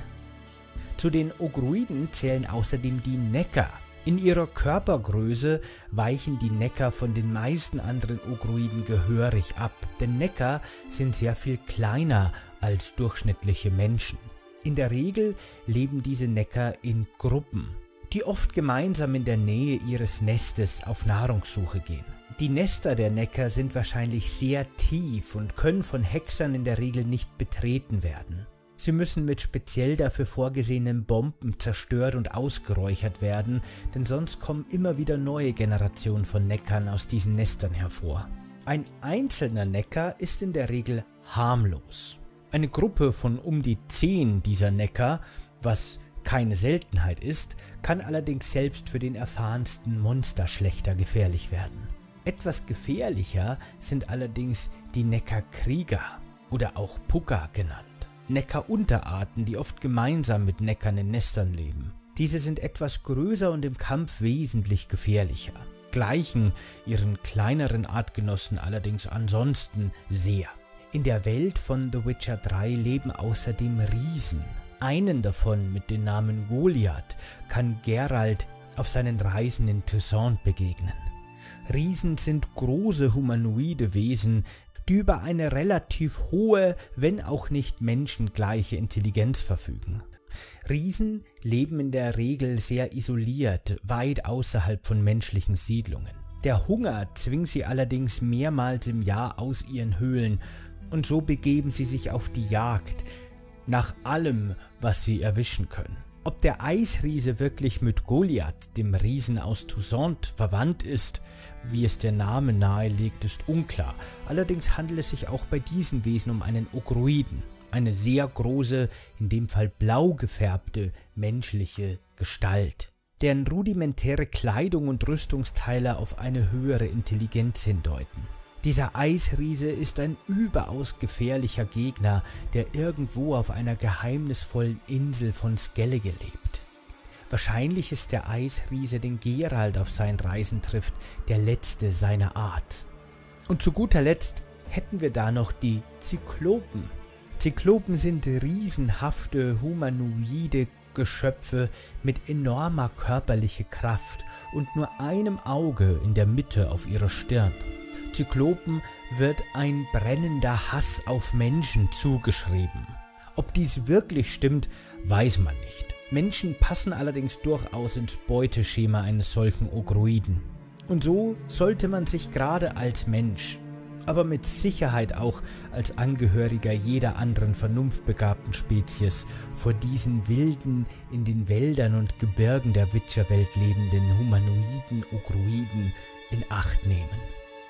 Zu den Ogruiden zählen außerdem die Necker. In ihrer Körpergröße weichen die Necker von den meisten anderen Ogruiden gehörig ab, denn Necker sind sehr viel kleiner als durchschnittliche Menschen. In der Regel leben diese Necker in Gruppen, die oft gemeinsam in der Nähe ihres Nestes auf Nahrungssuche gehen. Die Nester der Necker sind wahrscheinlich sehr tief und können von Hexern in der Regel nicht betreten werden. Sie müssen mit speziell dafür vorgesehenen Bomben zerstört und ausgeräuchert werden, denn sonst kommen immer wieder neue Generationen von Neckern aus diesen Nestern hervor. Ein einzelner Necker ist in der Regel harmlos. Eine Gruppe von um die zehn dieser Necker, was keine Seltenheit ist, kann allerdings selbst für den erfahrensten Monsterschlächter gefährlich werden. Etwas gefährlicher sind allerdings die Neckarkrieger oder auch Pucker genannt. Neckar-Unterarten, die oft gemeinsam mit Neckern in Nestern leben. Diese sind etwas größer und im Kampf wesentlich gefährlicher, gleichen ihren kleineren Artgenossen allerdings ansonsten sehr. In der Welt von The Witcher drei leben außerdem Riesen. Einen davon mit dem Namen Goliath kann Geralt auf seinen Reisen in Toussaint begegnen. Riesen sind große humanoide Wesen, die über eine relativ hohe, wenn auch nicht menschengleiche Intelligenz verfügen. Riesen leben in der Regel sehr isoliert, weit außerhalb von menschlichen Siedlungen. Der Hunger zwingt sie allerdings mehrmals im Jahr aus ihren Höhlen und so begeben sie sich auf die Jagd nach allem, was sie erwischen können. Ob der Eisriese wirklich mit Goliath, dem Riesen aus Toussaint, verwandt ist, wie es der Name nahelegt, ist unklar. Allerdings handelt es sich auch bei diesen Wesen um einen Ogruiden, eine sehr große, in dem Fall blau gefärbte, menschliche Gestalt, deren rudimentäre Kleidung und Rüstungsteile auf eine höhere Intelligenz hindeuten. Dieser Eisriese ist ein überaus gefährlicher Gegner, der irgendwo auf einer geheimnisvollen Insel von Skellige lebt. Wahrscheinlich ist der Eisriese, den Geralt auf seinen Reisen trifft, der letzte seiner Art. Und zu guter Letzt hätten wir da noch die Zyklopen. Zyklopen sind riesenhafte, humanoide Geschöpfe mit enormer körperlicher Kraft und nur einem Auge in der Mitte auf ihrer Stirn. Zyklopen wird ein brennender Hass auf Menschen zugeschrieben. Ob dies wirklich stimmt, weiß man nicht. Menschen passen allerdings durchaus ins Beuteschema eines solchen Ogruiden. Und so sollte man sich gerade als Mensch, aber mit Sicherheit auch als Angehöriger jeder anderen vernunftbegabten Spezies vor diesen wilden, in den Wäldern und Gebirgen der Witcherwelt lebenden humanoiden Ogruiden in Acht nehmen.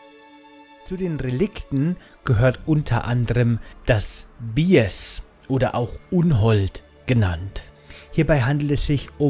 Zu den Relikten gehört unter anderem das Bies oder auch Unhold genannt. Hierbei handelt es sich um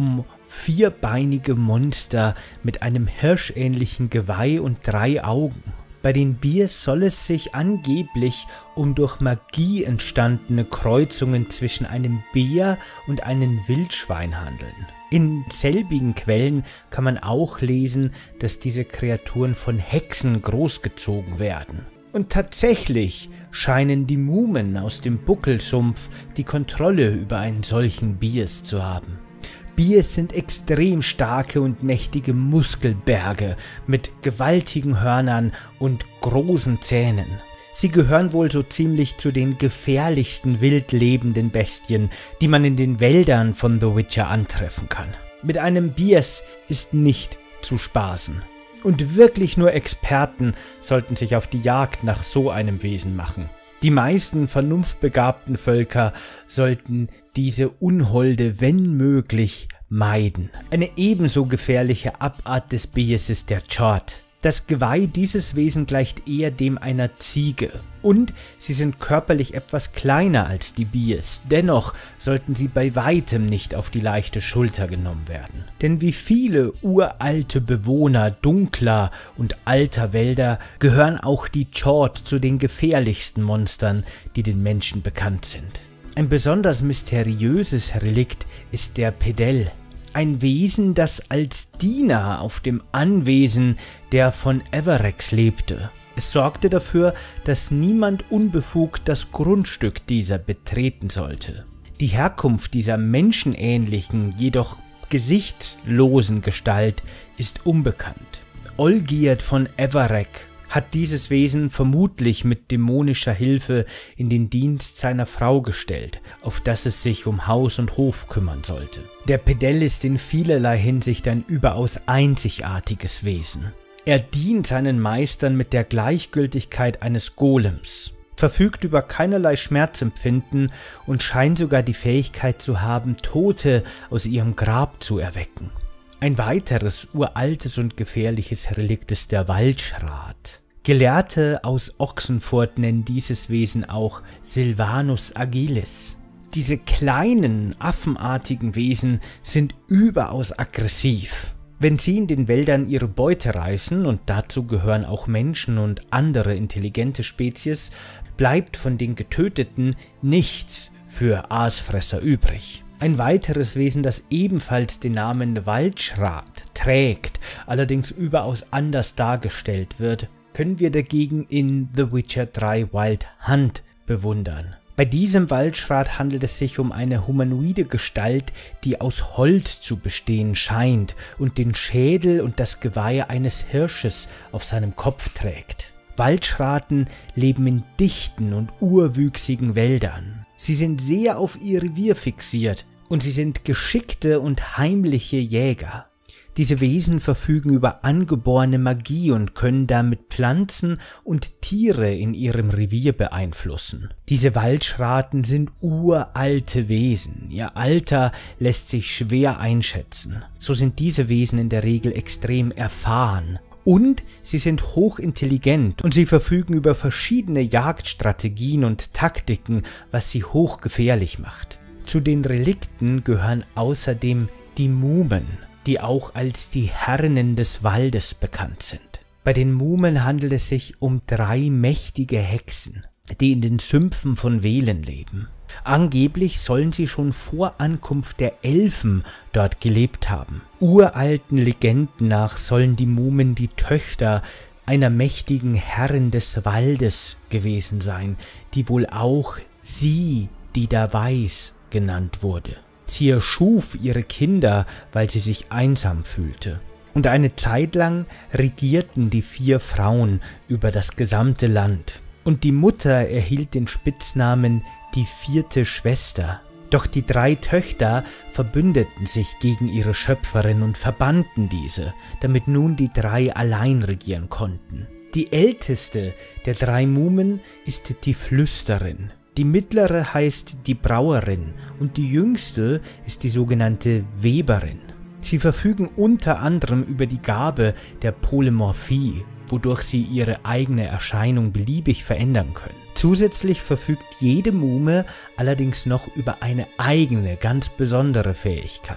vierbeinige Monster mit einem hirschähnlichen Geweih und drei Augen. Bei den Biers soll es sich angeblich um durch Magie entstandene Kreuzungen zwischen einem Bär und einem Wildschwein handeln. In selbigen Quellen kann man auch lesen, dass diese Kreaturen von Hexen großgezogen werden. Und tatsächlich scheinen die Mumen aus dem Buckelsumpf die Kontrolle über einen solchen Biers zu haben. Biers sind extrem starke und mächtige Muskelberge mit gewaltigen Hörnern und großen Zähnen. Sie gehören wohl so ziemlich zu den gefährlichsten wild lebenden Bestien, die man in den Wäldern von The Witcher antreffen kann. Mit einem Biers ist nicht zu spaßen. Und wirklich nur Experten sollten sich auf die Jagd nach so einem Wesen machen. Die meisten vernunftbegabten Völker sollten diese Unholde, wenn möglich, meiden. Eine ebenso gefährliche Abart des Biers ist der Chord. Das Geweih dieses Wesen gleicht eher dem einer Ziege. Und sie sind körperlich etwas kleiner als die Biers, dennoch sollten sie bei weitem nicht auf die leichte Schulter genommen werden. Denn wie viele uralte Bewohner dunkler und alter Wälder gehören auch die Chord zu den gefährlichsten Monstern, die den Menschen bekannt sind. Ein besonders mysteriöses Relikt ist der Pedell. Ein Wesen, das als Diener auf dem Anwesen der von Everex lebte. Es sorgte dafür, dass niemand unbefugt das Grundstück dieser betreten sollte. Die Herkunft dieser menschenähnlichen, jedoch gesichtslosen Gestalt ist unbekannt. Olgierd von Everec hat dieses Wesen vermutlich mit dämonischer Hilfe in den Dienst seiner Frau gestellt, auf das es sich um Haus und Hof kümmern sollte. Der Pedell ist in vielerlei Hinsicht ein überaus einzigartiges Wesen. Er dient seinen Meistern mit der Gleichgültigkeit eines Golems, verfügt über keinerlei Schmerzempfinden und scheint sogar die Fähigkeit zu haben, Tote aus ihrem Grab zu erwecken. Ein weiteres uraltes und gefährliches Relikt ist der Waldschrat. Gelehrte aus Ochsenfurt nennen dieses Wesen auch Silvanus agilis. Diese kleinen, affenartigen Wesen sind überaus aggressiv. Wenn sie in den Wäldern ihre Beute reißen, und dazu gehören auch Menschen und andere intelligente Spezies, bleibt von den Getöteten nichts für Aasfresser übrig. Ein weiteres Wesen, das ebenfalls den Namen Waldschrat trägt, allerdings überaus anders dargestellt wird, können wir dagegen in The Witcher drei Wild Hunt bewundern. Bei diesem Waldschrat handelt es sich um eine humanoide Gestalt, die aus Holz zu bestehen scheint und den Schädel und das Geweih eines Hirsches auf seinem Kopf trägt. Waldschraten leben in dichten und urwüchsigen Wäldern. Sie sind sehr auf ihr Revier fixiert und sie sind geschickte und heimliche Jäger. Diese Wesen verfügen über angeborene Magie und können damit Pflanzen und Tiere in ihrem Revier beeinflussen. Diese Waldschraten sind uralte Wesen. Ihr Alter lässt sich schwer einschätzen. So sind diese Wesen in der Regel extrem erfahren. Und sie sind hochintelligent und sie verfügen über verschiedene Jagdstrategien und Taktiken, was sie hochgefährlich macht. Zu den Relikten gehören außerdem die Mumen, die auch als die Herrinnen des Waldes bekannt sind. Bei den Mumen handelt es sich um drei mächtige Hexen, die in den Sümpfen von Velen leben. Angeblich sollen sie schon vor Ankunft der Elfen dort gelebt haben. Uralten Legenden nach sollen die Mumen die Töchter einer mächtigen Herrin des Waldes gewesen sein, die wohl auch sie, die da weiß, genannt wurde. Sie erschuf ihre Kinder, weil sie sich einsam fühlte. Und eine Zeit lang regierten die vier Frauen über das gesamte Land. Und die Mutter erhielt den Spitznamen die vierte Schwester. Doch die drei Töchter verbündeten sich gegen ihre Schöpferin und verbannten diese, damit nun die drei allein regieren konnten. Die älteste der drei Mumen ist die Flüsterin. Die mittlere heißt die Brauerin und die jüngste ist die sogenannte Weberin. Sie verfügen unter anderem über die Gabe der Polymorphie, wodurch sie ihre eigene Erscheinung beliebig verändern können. Zusätzlich verfügt jede Mume allerdings noch über eine eigene, ganz besondere Fähigkeit.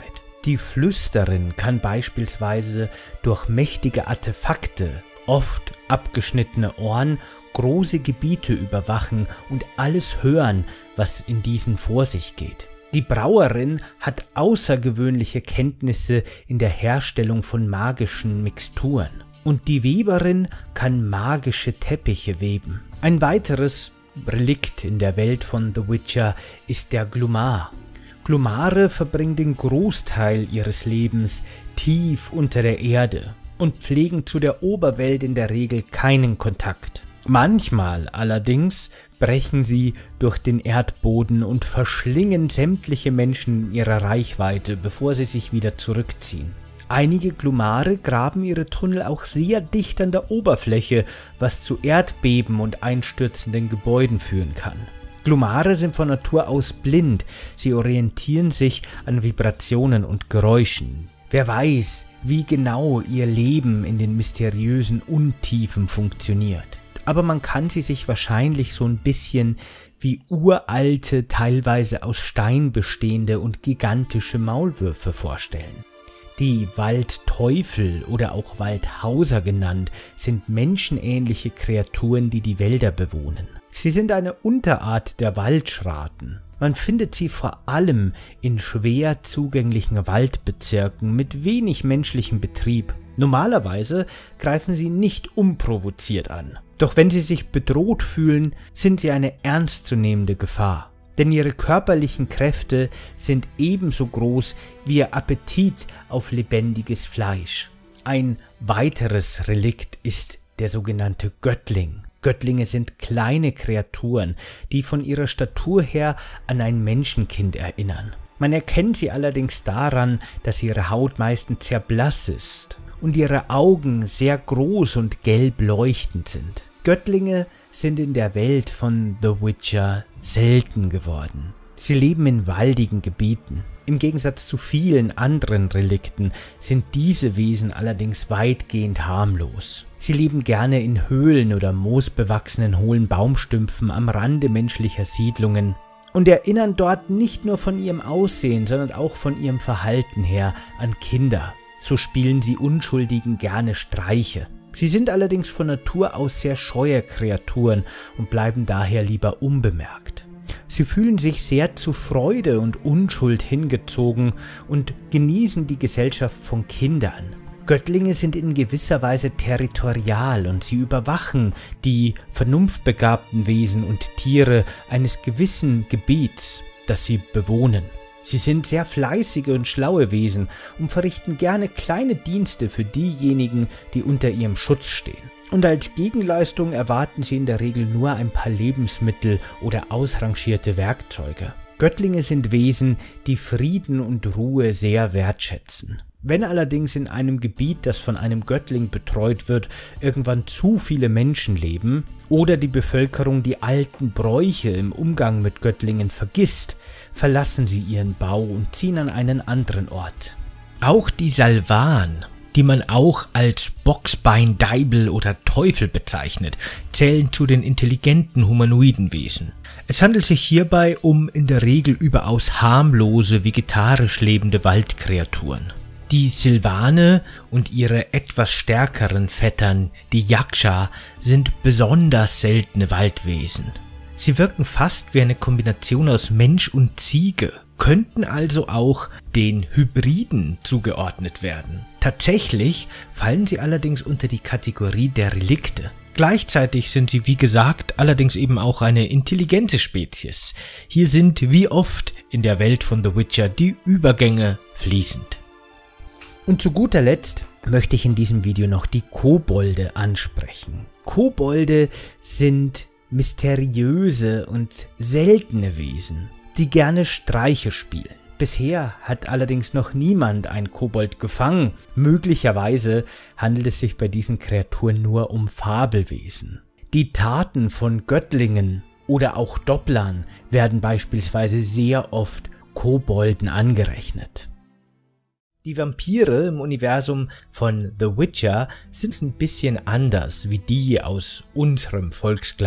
Die Flüsterin kann beispielsweise durch mächtige Artefakte, oft abgeschnittene Ohren, große Gebiete überwachen und alles hören, was in diesen vor sich geht. Die Brauerin hat außergewöhnliche Kenntnisse in der Herstellung von magischen Mixturen. Und die Weberin kann magische Teppiche weben. Ein weiteres Relikt in der Welt von The Witcher ist der Glumar. Glumare verbringen den Großteil ihres Lebens tief unter der Erde und pflegen zu der Oberwelt in der Regel keinen Kontakt. Manchmal allerdings brechen sie durch den Erdboden und verschlingen sämtliche Menschen in ihrer Reichweite, bevor sie sich wieder zurückziehen. Einige Glumare graben ihre Tunnel auch sehr dicht an der Oberfläche, was zu Erdbeben und einstürzenden Gebäuden führen kann. Glumare sind von Natur aus blind, sie orientieren sich an Vibrationen und Geräuschen. Wer weiß, wie genau ihr Leben in den mysteriösen Untiefen funktioniert. Aber man kann sie sich wahrscheinlich so ein bisschen wie uralte, teilweise aus Stein bestehende und gigantische Maulwürfe vorstellen. Die Waldteufel oder auch Waldhauser genannt sind menschenähnliche Kreaturen, die die Wälder bewohnen. Sie sind eine Unterart der Waldschraten. Man findet sie vor allem in schwer zugänglichen Waldbezirken mit wenig menschlichem Betrieb. Normalerweise greifen sie nicht unprovoziert an. Doch wenn sie sich bedroht fühlen, sind sie eine ernstzunehmende Gefahr. Denn ihre körperlichen Kräfte sind ebenso groß wie ihr Appetit auf lebendiges Fleisch. Ein weiteres Relikt ist der sogenannte Göttling. Göttlinge sind kleine Kreaturen, die von ihrer Statur her an ein Menschenkind erinnern. Man erkennt sie allerdings daran, dass ihre Haut meistens sehr blass ist und ihre Augen sehr groß und gelb leuchtend sind. Göttlinge sind in der Welt von The Witcher selten geworden. Sie leben in waldigen Gebieten. Im Gegensatz zu vielen anderen Relikten sind diese Wesen allerdings weitgehend harmlos. Sie leben gerne in Höhlen oder moosbewachsenen hohlen Baumstümpfen am Rande menschlicher Siedlungen und erinnern dort nicht nur von ihrem Aussehen, sondern auch von ihrem Verhalten her an Kinder. So spielen sie Unschuldigen gerne Streiche. Sie sind allerdings von Natur aus sehr scheue Kreaturen und bleiben daher lieber unbemerkt. Sie fühlen sich sehr zu Freude und Unschuld hingezogen und genießen die Gesellschaft von Kindern. Göttlinge sind in gewisser Weise territorial und sie überwachen die vernunftbegabten Wesen und Tiere eines gewissen Gebiets, das sie bewohnen. Sie sind sehr fleißige und schlaue Wesen und verrichten gerne kleine Dienste für diejenigen, die unter ihrem Schutz stehen. Und als Gegenleistung erwarten sie in der Regel nur ein paar Lebensmittel oder ausrangierte Werkzeuge. Göttlinge sind Wesen, die Frieden und Ruhe sehr wertschätzen. Wenn allerdings in einem Gebiet, das von einem Göttling betreut wird, irgendwann zu viele Menschen leben oder die Bevölkerung die alten Bräuche im Umgang mit Göttlingen vergisst, verlassen sie ihren Bau und ziehen an einen anderen Ort. Auch die Salvan, die man auch als Bocksbein, Deibel oder Teufel bezeichnet, zählen zu den intelligenten humanoiden Wesen. Es handelt sich hierbei um in der Regel überaus harmlose, vegetarisch lebende Waldkreaturen. Die Sylvane und ihre etwas stärkeren Vettern, die Yaksha, sind besonders seltene Waldwesen. Sie wirken fast wie eine Kombination aus Mensch und Ziege, könnten also auch den Hybriden zugeordnet werden. Tatsächlich fallen sie allerdings unter die Kategorie der Relikte. Gleichzeitig sind sie, wie gesagt, allerdings eben auch eine intelligente Spezies. Hier sind, wie oft in der Welt von The Witcher, die Übergänge fließend. Und zu guter Letzt möchte ich in diesem Video noch die Kobolde ansprechen. Kobolde sind mysteriöse und seltene Wesen, die gerne Streiche spielen. Bisher hat allerdings noch niemand einen Kobold gefangen. Möglicherweise handelt es sich bei diesen Kreaturen nur um Fabelwesen. Die Taten von Göttlingen oder auch Dopplern werden beispielsweise sehr oft Kobolden angerechnet. Die Vampire im Universum von The Witcher sind ein bisschen anders wie die aus unserem Volksglauben.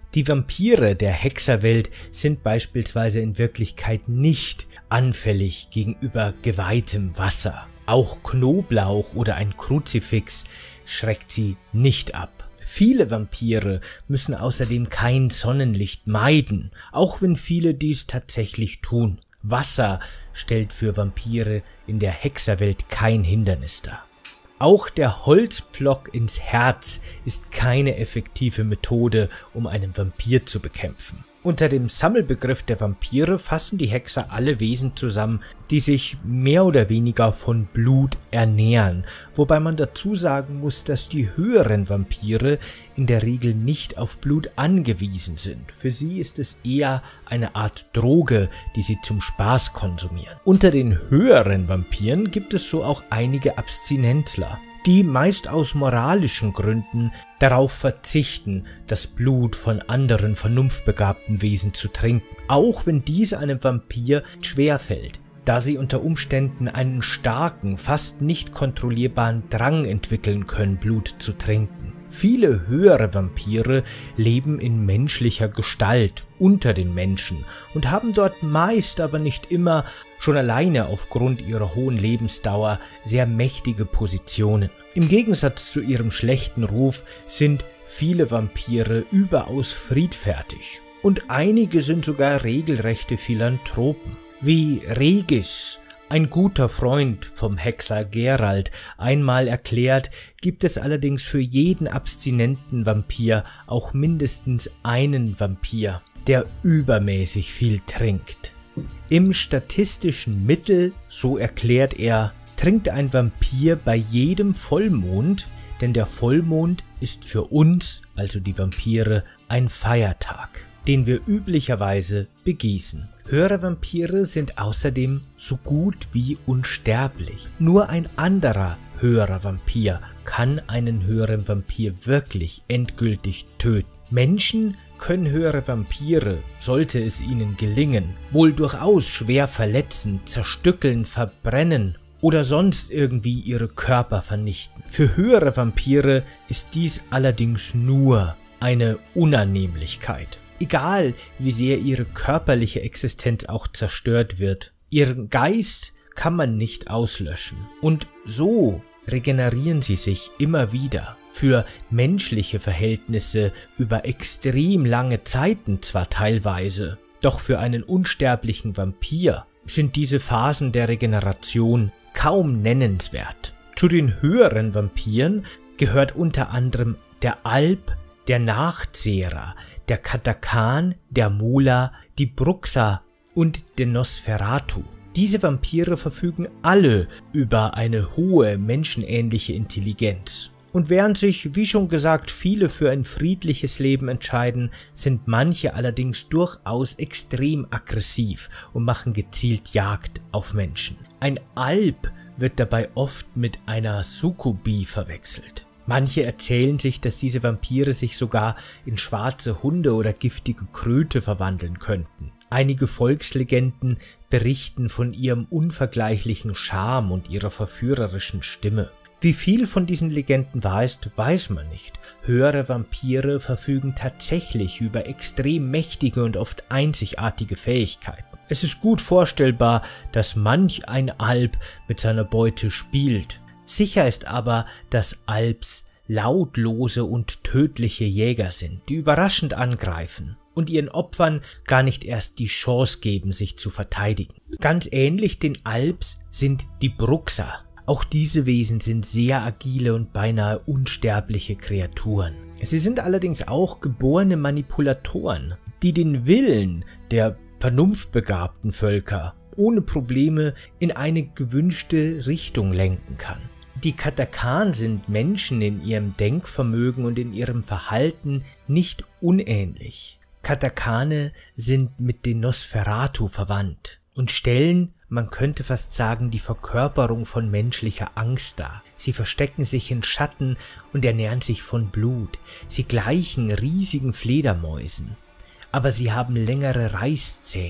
Die Vampire der Hexerwelt sind beispielsweise in Wirklichkeit nicht anfällig gegenüber geweihtem Wasser. Auch Knoblauch oder ein Kruzifix schreckt sie nicht ab. Viele Vampire müssen außerdem kein Sonnenlicht meiden, auch wenn viele dies tatsächlich tun. Wasser stellt für Vampire in der Hexerwelt kein Hindernis dar. Auch der Holzpflock ins Herz ist keine effektive Methode, um einen Vampir zu bekämpfen. Unter dem Sammelbegriff der Vampire fassen die Hexer alle Wesen zusammen, die sich mehr oder weniger von Blut ernähren, wobei man dazu sagen muss, dass die höheren Vampire in der Regel nicht auf Blut angewiesen sind. Für sie ist es eher eine Art Droge, die sie zum Spaß konsumieren. Unter den höheren Vampiren gibt es so auch einige Abstinenzler, die meist aus moralischen Gründen darauf verzichten, das Blut von anderen vernunftbegabten Wesen zu trinken, auch wenn dies einem Vampir schwerfällt, da sie unter Umständen einen starken, fast nicht kontrollierbaren Drang entwickeln können, Blut zu trinken. Viele höhere Vampire leben in menschlicher Gestalt unter den Menschen und haben dort meist, aber nicht immer, schon alleine aufgrund ihrer hohen Lebensdauer sehr mächtige Positionen. Im Gegensatz zu ihrem schlechten Ruf sind viele Vampire überaus friedfertig und einige sind sogar regelrechte Philanthropen. Wie Regis, ein guter Freund vom Hexer Geralt, einmal erklärt, gibt es allerdings für jeden abstinenten Vampir auch mindestens einen Vampir, der übermäßig viel trinkt. Im statistischen Mittel, so erklärt er, trinkt ein Vampir bei jedem Vollmond, denn der Vollmond ist für uns, also die Vampire, ein Feiertag, den wir üblicherweise begießen. Höhere Vampire sind außerdem so gut wie unsterblich. Nur ein anderer höherer Vampir kann einen höheren Vampir wirklich endgültig töten. Menschen können höhere Vampire, sollte es ihnen gelingen, wohl durchaus schwer verletzen, zerstückeln, verbrennen oder sonst irgendwie ihre Körper vernichten. Für höhere Vampire ist dies allerdings nur eine Unannehmlichkeit. Egal, wie sehr ihre körperliche Existenz auch zerstört wird, ihren Geist kann man nicht auslöschen. Und so regenerieren sie sich immer wieder. Für menschliche Verhältnisse über extrem lange Zeiten zwar teilweise, doch für einen unsterblichen Vampir sind diese Phasen der Regeneration kaum nennenswert. Zu den höheren Vampiren gehört unter anderem der Alp, der Nachzehrer, der Katakan, der Mula, die Bruxa und der Nosferatu. Diese Vampire verfügen alle über eine hohe menschenähnliche Intelligenz. Und während sich, wie schon gesagt, viele für ein friedliches Leben entscheiden, sind manche allerdings durchaus extrem aggressiv und machen gezielt Jagd auf Menschen. Ein Alp wird dabei oft mit einer Succubi verwechselt. Manche erzählen sich, dass diese Vampire sich sogar in schwarze Hunde oder giftige Kröte verwandeln könnten. Einige Volkslegenden berichten von ihrem unvergleichlichen Charme und ihrer verführerischen Stimme. Wie viel von diesen Legenden wahr ist, weiß man nicht. Höhere Vampire verfügen tatsächlich über extrem mächtige und oft einzigartige Fähigkeiten. Es ist gut vorstellbar, dass manch ein Alp mit seiner Beute spielt. Sicher ist aber, dass Alps lautlose und tödliche Jäger sind, die überraschend angreifen und ihren Opfern gar nicht erst die Chance geben, sich zu verteidigen. Ganz ähnlich den Alps sind die Bruxa. Auch diese Wesen sind sehr agile und beinahe unsterbliche Kreaturen. Sie sind allerdings auch geborene Manipulatoren, die den Willen der vernunftbegabten Völker ohne Probleme in eine gewünschte Richtung lenken kann. Die Katakan sind Menschen in ihrem Denkvermögen und in ihrem Verhalten nicht unähnlich. Katakane sind mit den Nosferatu verwandt und stellen, man könnte fast sagen, die Verkörperung von menschlicher Angst dar. Sie verstecken sich in Schatten und ernähren sich von Blut. Sie gleichen riesigen Fledermäusen, aber sie haben längere Reißzähne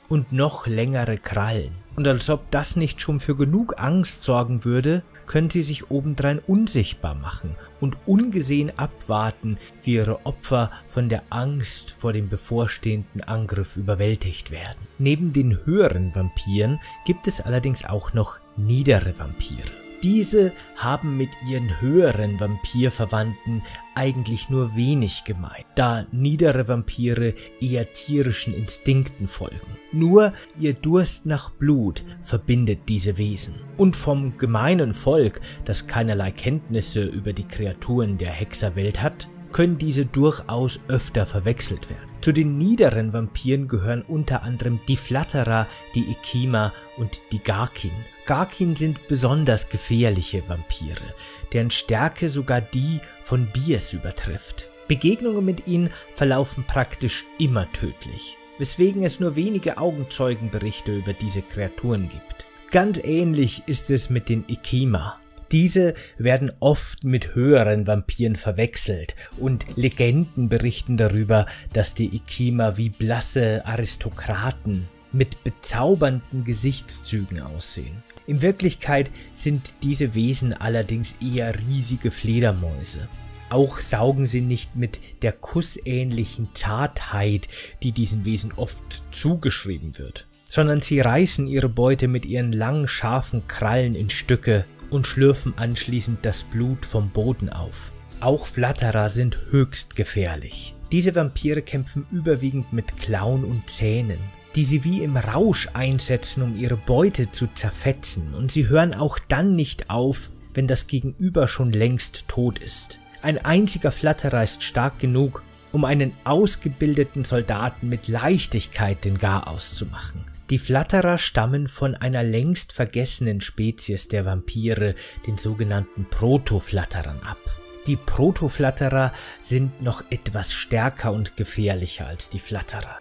und noch längere Krallen. Und als ob das nicht schon für genug Angst sorgen würde, können sie sich obendrein unsichtbar machen und ungesehen abwarten, wie ihre Opfer von der Angst vor dem bevorstehenden Angriff überwältigt werden. Neben den höheren Vampiren gibt es allerdings auch noch niedere Vampire. Diese haben mit ihren höheren Vampirverwandten eigentlich nur wenig gemein, da niedere Vampire eher tierischen Instinkten folgen. Nur ihr Durst nach Blut verbindet diese Wesen. Und vom gemeinen Volk, das keinerlei Kenntnisse über die Kreaturen der Hexerwelt hat, können diese durchaus öfter verwechselt werden. Zu den niederen Vampiren gehören unter anderem die Flatterer, die Ikima und die Garkin. Garkin sind besonders gefährliche Vampire, deren Stärke sogar die von Biers übertrifft. Begegnungen mit ihnen verlaufen praktisch immer tödlich, weswegen es nur wenige Augenzeugenberichte über diese Kreaturen gibt. Ganz ähnlich ist es mit den Ikima. Diese werden oft mit höheren Vampiren verwechselt und Legenden berichten darüber, dass die Ikima wie blasse Aristokraten mit bezaubernden Gesichtszügen aussehen. In Wirklichkeit sind diese Wesen allerdings eher riesige Fledermäuse. Auch saugen sie nicht mit der kussähnlichen Zartheit, die diesen Wesen oft zugeschrieben wird, sondern sie reißen ihre Beute mit ihren langen, scharfen Krallen in Stücke und schlürfen anschließend das Blut vom Boden auf. Auch Flatterer sind höchst gefährlich. Diese Vampire kämpfen überwiegend mit Klauen und Zähnen, die sie wie im Rausch einsetzen, um ihre Beute zu zerfetzen, und sie hören auch dann nicht auf, wenn das Gegenüber schon längst tot ist. Ein einziger Flatterer ist stark genug, um einen ausgebildeten Soldaten mit Leichtigkeit den Garaus zu machen. Die Flatterer stammen von einer längst vergessenen Spezies der Vampire, den sogenannten Proto-Flatterern, ab. Die Proto-Flatterer sind noch etwas stärker und gefährlicher als die Flatterer.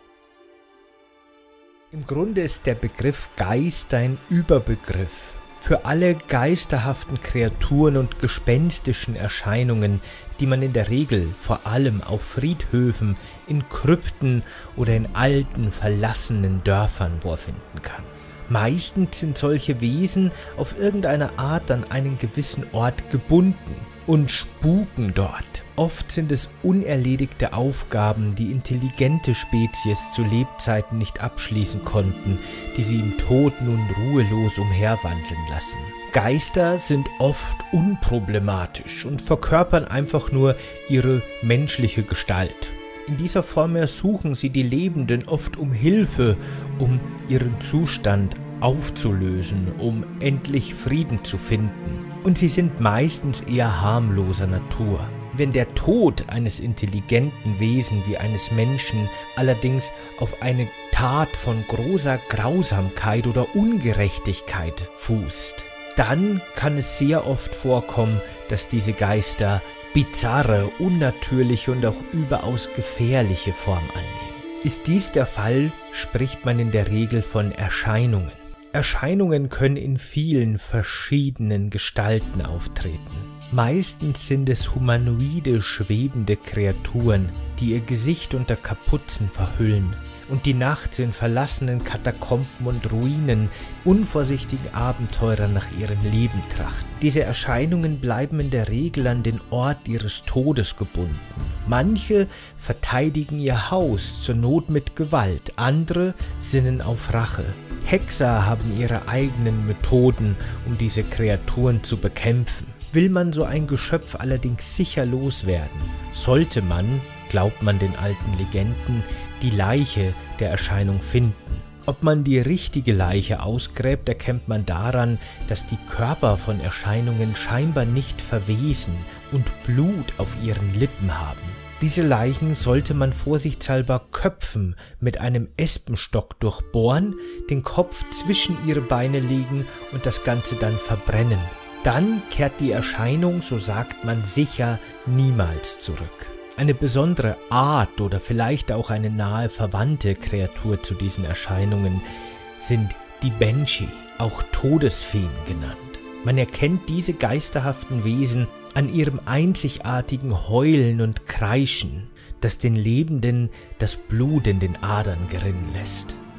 Im Grunde ist der Begriff Geist ein Überbegriff für alle geisterhaften Kreaturen und gespenstischen Erscheinungen, die man in der Regel vor allem auf Friedhöfen, in Krypten oder in alten, verlassenen Dörfern vorfinden kann. Meistens sind solche Wesen auf irgendeine Art an einen gewissen Ort gebunden und spuken dort. Oft sind es unerledigte Aufgaben, die intelligente Spezies zu Lebzeiten nicht abschließen konnten, die sie im Tod nun ruhelos umherwandeln lassen. Geister sind oft unproblematisch und verkörpern einfach nur ihre menschliche Gestalt. In dieser Form ersuchen sie die Lebenden oft um Hilfe, um ihren Zustand aufzulösen, um endlich Frieden zu finden. Und sie sind meistens eher harmloser Natur. Wenn der Tod eines intelligenten Wesens wie eines Menschen allerdings auf eine Tat von großer Grausamkeit oder Ungerechtigkeit fußt, dann kann es sehr oft vorkommen, dass diese Geister bizarre, unnatürliche und auch überaus gefährliche Form annehmen. Ist dies der Fall, spricht man in der Regel von Erscheinungen. Erscheinungen können in vielen verschiedenen Gestalten auftreten. Meistens sind es humanoide, schwebende Kreaturen, die ihr Gesicht unter Kapuzen verhüllen und die nachts in verlassenen Katakomben und Ruinen unvorsichtigen Abenteurer nach ihrem Leben trachten. Diese Erscheinungen bleiben in der Regel an den Ort ihres Todes gebunden. Manche verteidigen ihr Haus, zur Not mit Gewalt, andere sinnen auf Rache. Hexer haben ihre eigenen Methoden, um diese Kreaturen zu bekämpfen. Will man so ein Geschöpf allerdings sicher loswerden, sollte man, glaubt man den alten Legenden, die Leiche der Erscheinung finden. Ob man die richtige Leiche ausgräbt, erkennt man daran, dass die Körper von Erscheinungen scheinbar nicht verwesen und Blut auf ihren Lippen haben. Diese Leichen sollte man vorsichtshalber köpfen, mit einem Espenstock durchbohren, den Kopf zwischen ihre Beine legen und das Ganze dann verbrennen. Dann kehrt die Erscheinung, so sagt man sicher, niemals zurück. Eine besondere Art oder vielleicht auch eine nahe verwandte Kreatur zu diesen Erscheinungen sind die Banshee, auch Todesfeen genannt. Man erkennt diese geisterhaften Wesen an ihrem einzigartigen Heulen und Kreischen, das den Lebenden das Blut in den Adern gerinnen lässt.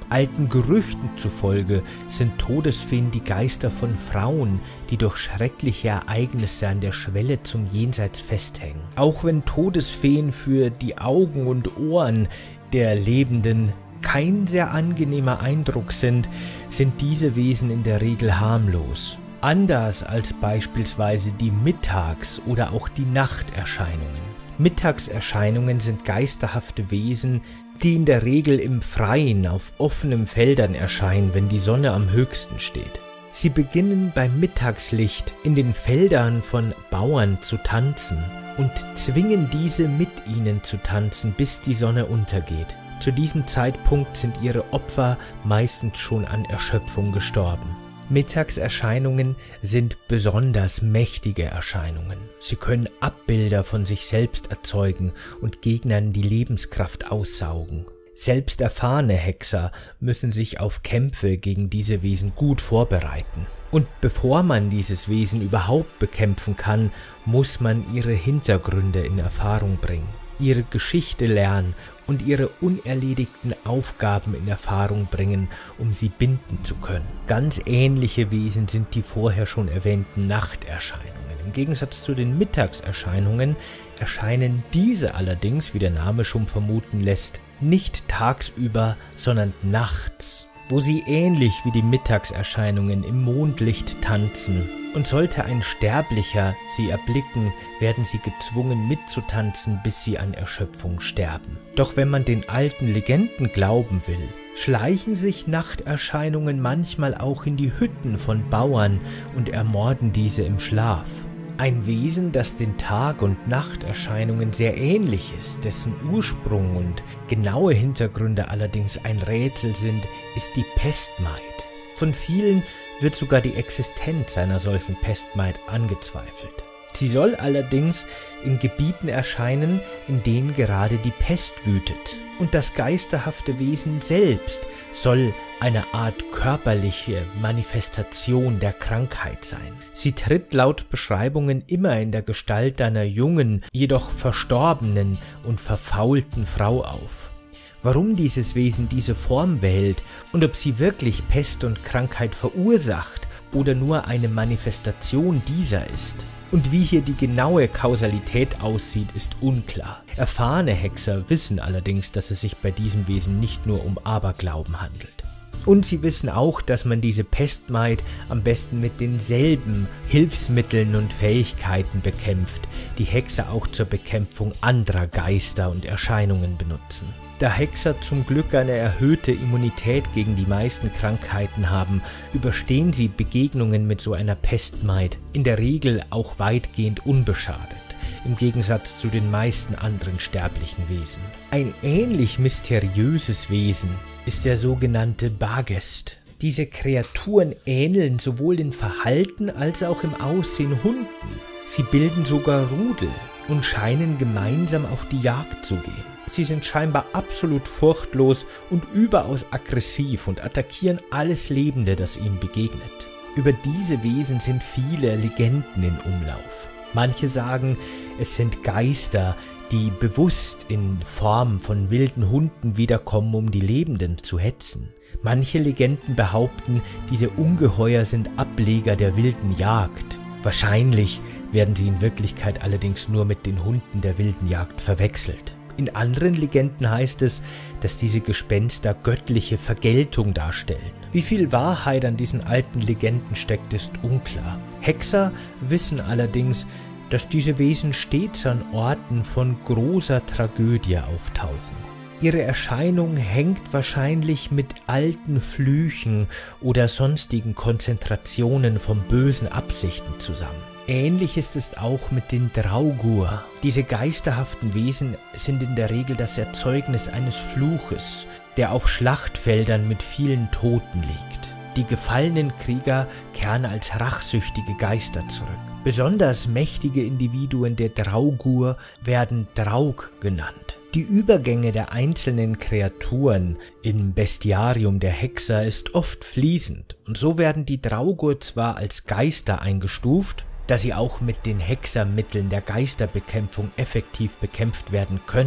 Alten Gerüchten zufolge sind Todesfeen die Geister von Frauen, die durch schreckliche Ereignisse an der Schwelle zum Jenseits festhängen. Auch wenn Todesfeen für die Augen und Ohren der Lebenden kein sehr angenehmer Eindruck sind, sind diese Wesen in der Regel harmlos. Anders als beispielsweise die Mittags- oder auch die Nachterscheinungen. Mittagserscheinungen sind geisterhafte Wesen, die in der Regel im Freien auf offenen Feldern erscheinen, wenn die Sonne am höchsten steht. Sie beginnen beim Mittagslicht in den Feldern von Bauern zu tanzen und zwingen diese mit ihnen zu tanzen, bis die Sonne untergeht. Zu diesem Zeitpunkt sind ihre Opfer meistens schon an Erschöpfung gestorben. Mittagserscheinungen sind besonders mächtige Erscheinungen. Sie können Abbilder von sich selbst erzeugen und Gegnern die Lebenskraft aussaugen. Selbst erfahrene Hexer müssen sich auf Kämpfe gegen diese Wesen gut vorbereiten. Und bevor man dieses Wesen überhaupt bekämpfen kann, muss man ihre Hintergründe in Erfahrung bringen, ihre Geschichte lernen und ihre unerledigten Aufgaben in Erfahrung bringen, um sie binden zu können. Ganz ähnliche Wesen sind die vorher schon erwähnten Nachterscheinungen. Im Gegensatz zu den Mittagserscheinungen erscheinen diese allerdings, wie der Name schon vermuten lässt, nicht tagsüber, sondern nachts, wo sie ähnlich wie die Mittagserscheinungen im Mondlicht tanzen. Und sollte ein Sterblicher sie erblicken, werden sie gezwungen mitzutanzen, bis sie an Erschöpfung sterben. Doch wenn man den alten Legenden glauben will, schleichen sich Nachterscheinungen manchmal auch in die Hütten von Bauern und ermorden diese im Schlaf. Ein Wesen, das den Tag- und Nachterscheinungen sehr ähnlich ist, dessen Ursprung und genaue Hintergründe allerdings ein Rätsel sind, ist die Pestmaid. Von vielen wird sogar die Existenz einer solchen Pestmaid angezweifelt. Sie soll allerdings in Gebieten erscheinen, in denen gerade die Pest wütet. Und das geisterhafte Wesen selbst soll eine Art körperliche Manifestation der Krankheit sein. Sie tritt laut Beschreibungen immer in der Gestalt einer jungen, jedoch verstorbenen und verfaulten Frau auf. Warum dieses Wesen diese Form wählt und ob sie wirklich Pest und Krankheit verursacht oder nur eine Manifestation dieser ist. Und wie hier die genaue Kausalität aussieht, ist unklar. Erfahrene Hexer wissen allerdings, dass es sich bei diesem Wesen nicht nur um Aberglauben handelt. Und sie wissen auch, dass man diese Pestmaid am besten mit denselben Hilfsmitteln und Fähigkeiten bekämpft, die Hexer auch zur Bekämpfung anderer Geister und Erscheinungen benutzen. Da Hexer zum Glück eine erhöhte Immunität gegen die meisten Krankheiten haben, überstehen sie Begegnungen mit so einer Pestmaid in der Regel auch weitgehend unbeschadet, im Gegensatz zu den meisten anderen sterblichen Wesen. Ein ähnlich mysteriöses Wesen ist der sogenannte Bagest. Diese Kreaturen ähneln sowohl in Verhalten als auch im Aussehen Hunden. Sie bilden sogar Rudel und scheinen gemeinsam auf die Jagd zu gehen. Sie sind scheinbar absolut furchtlos und überaus aggressiv und attackieren alles Lebende, das ihnen begegnet. Über diese Wesen sind viele Legenden in Umlauf. Manche sagen, es sind Geister, die bewusst in Form von wilden Hunden wiederkommen, um die Lebenden zu hetzen. Manche Legenden behaupten, diese Ungeheuer sind Ableger der wilden Jagd. Wahrscheinlich werden sie in Wirklichkeit allerdings nur mit den Hunden der wilden Jagd verwechselt. In anderen Legenden heißt es, dass diese Gespenster göttliche Vergeltung darstellen. Wie viel Wahrheit an diesen alten Legenden steckt, ist unklar. Hexer wissen allerdings, dass diese Wesen stets an Orten von großer Tragödie auftauchen. Ihre Erscheinung hängt wahrscheinlich mit alten Flüchen oder sonstigen Konzentrationen von bösen Absichten zusammen. Ähnlich ist es auch mit den Draugur. Diese geisterhaften Wesen sind in der Regel das Erzeugnis eines Fluches, der auf Schlachtfeldern mit vielen Toten liegt. Die gefallenen Krieger kehren als rachsüchtige Geister zurück. Besonders mächtige Individuen der Draugur werden Draug genannt. Die Übergänge der einzelnen Kreaturen im Bestiarium der Hexer ist oft fließend und so werden die Draugur zwar als Geister eingestuft, da sie auch mit den Hexermitteln der Geisterbekämpfung effektiv bekämpft werden können,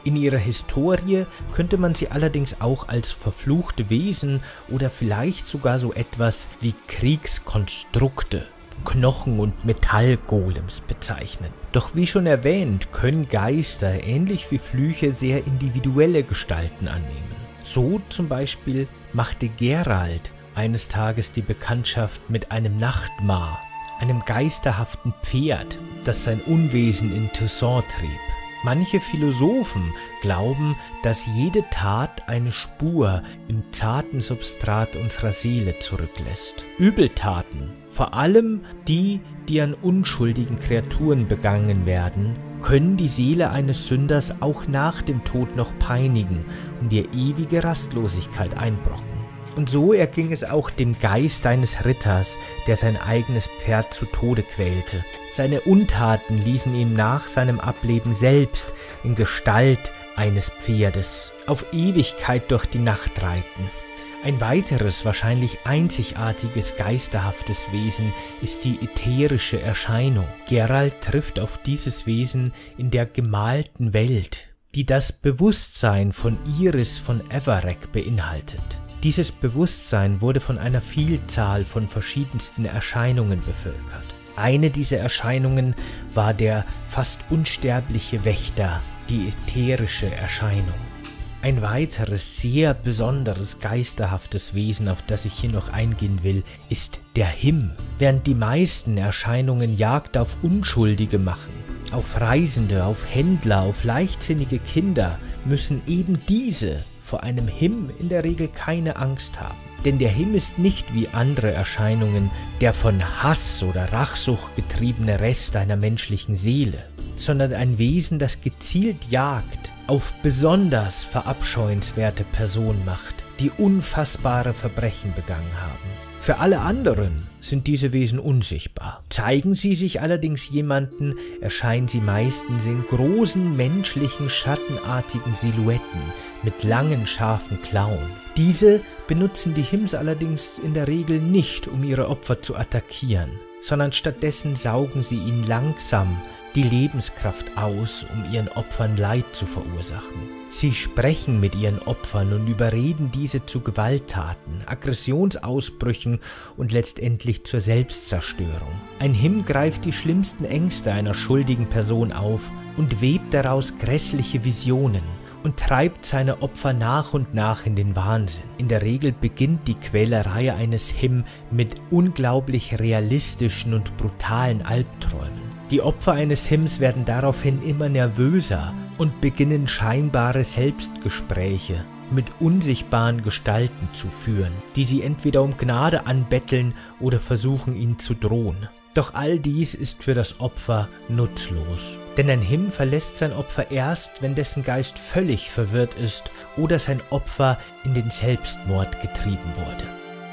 In ihrer Historie könnte man sie allerdings auch als verfluchte Wesen oder vielleicht sogar so etwas wie Kriegskonstrukte, Knochen- und Metallgolems bezeichnen. Doch wie schon erwähnt, können Geister ähnlich wie Flüche sehr individuelle Gestalten annehmen. So zum Beispiel machte Geralt eines Tages die Bekanntschaft mit einem Nachtmar, einem geisterhaften Pferd, das sein Unwesen in Toussaint trieb. Manche Philosophen glauben, dass jede Tat eine Spur im zarten Substrat unserer Seele zurücklässt. Übeltaten, vor allem die, die an unschuldigen Kreaturen begangen werden, können die Seele eines Sünders auch nach dem Tod noch peinigen und ihr ewige Rastlosigkeit einbrocken. Und so erging es auch dem Geist eines Ritters, der sein eigenes Pferd zu Tode quälte. Seine Untaten ließen ihn nach seinem Ableben selbst in Gestalt eines Pferdes auf Ewigkeit durch die Nacht reiten. Ein weiteres, wahrscheinlich einzigartiges geisterhaftes Wesen ist die ätherische Erscheinung. Geralt trifft auf dieses Wesen in der gemalten Welt, die das Bewusstsein von Iris von Everec beinhaltet. Dieses Bewusstsein wurde von einer Vielzahl von verschiedensten Erscheinungen bevölkert. Eine dieser Erscheinungen war der fast unsterbliche Wächter, die ätherische Erscheinung. Ein weiteres, sehr besonderes, geisterhaftes Wesen, auf das ich hier noch eingehen will, ist der Him. Während die meisten Erscheinungen Jagd auf Unschuldige machen, auf Reisende, auf Händler, auf leichtsinnige Kinder, müssen eben diese vor einem Him in der Regel keine Angst haben. Denn der Him ist nicht wie andere Erscheinungen der von Hass oder Rachsucht getriebene Rest einer menschlichen Seele, sondern ein Wesen, das gezielt Jagd auf besonders verabscheuenswerte Personen macht, die unfassbare Verbrechen begangen haben. Für alle anderen sind diese Wesen unsichtbar. Zeigen sie sich allerdings jemanden, erscheinen sie meistens in großen, menschlichen, schattenartigen Silhouetten mit langen, scharfen Klauen. Diese benutzen die Hims allerdings in der Regel nicht, um ihre Opfer zu attackieren, sondern stattdessen saugen sie ihnen langsam die Lebenskraft aus, um ihren Opfern Leid zu verursachen. Sie sprechen mit ihren Opfern und überreden diese zu Gewalttaten, Aggressionsausbrüchen und letztendlich zur Selbstzerstörung. Ein Him greift die schlimmsten Ängste einer schuldigen Person auf und webt daraus grässliche Visionen und treibt seine Opfer nach und nach in den Wahnsinn. In der Regel beginnt die Quälerei eines Him mit unglaublich realistischen und brutalen Albträumen. Die Opfer eines Hims werden daraufhin immer nervöser und beginnen scheinbare Selbstgespräche mit unsichtbaren Gestalten zu führen, die sie entweder um Gnade anbetteln oder versuchen, ihnen zu drohen. Doch all dies ist für das Opfer nutzlos, denn ein Him verlässt sein Opfer erst, wenn dessen Geist völlig verwirrt ist oder sein Opfer in den Selbstmord getrieben wurde.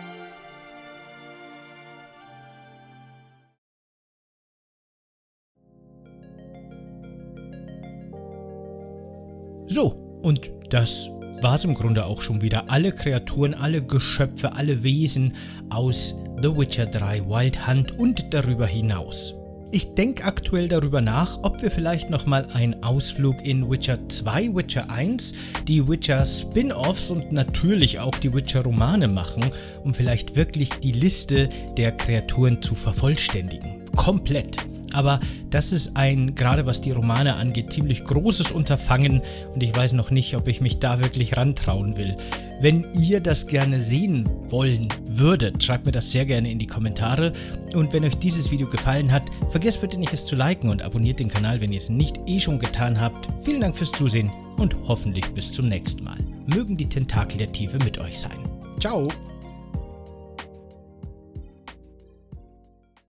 So, und das war's im Grunde auch schon wieder. Alle Kreaturen, alle Geschöpfe, alle Wesen aus The Witcher drei Wild Hunt und darüber hinaus. Ich denke aktuell darüber nach, ob wir vielleicht nochmal einen Ausflug in Witcher zwei, Witcher eins, die Witcher Spin-Offs und natürlich auch die Witcher-Romane machen, um vielleicht wirklich die Liste der Kreaturen zu vervollständigen. Komplett. Aber das ist ein, gerade was die Romane angeht, ziemlich großes Unterfangen und ich weiß noch nicht, ob ich mich da wirklich rantrauen will. Wenn ihr das gerne sehen wollen würdet, schreibt mir das sehr gerne in die Kommentare und wenn euch dieses Video gefallen hat, vergesst bitte nicht es zu liken und abonniert den Kanal, wenn ihr es nicht eh schon getan habt. Vielen Dank fürs Zusehen und hoffentlich bis zum nächsten Mal. Mögen die Tentakel der Tiefe mit euch sein. Ciao!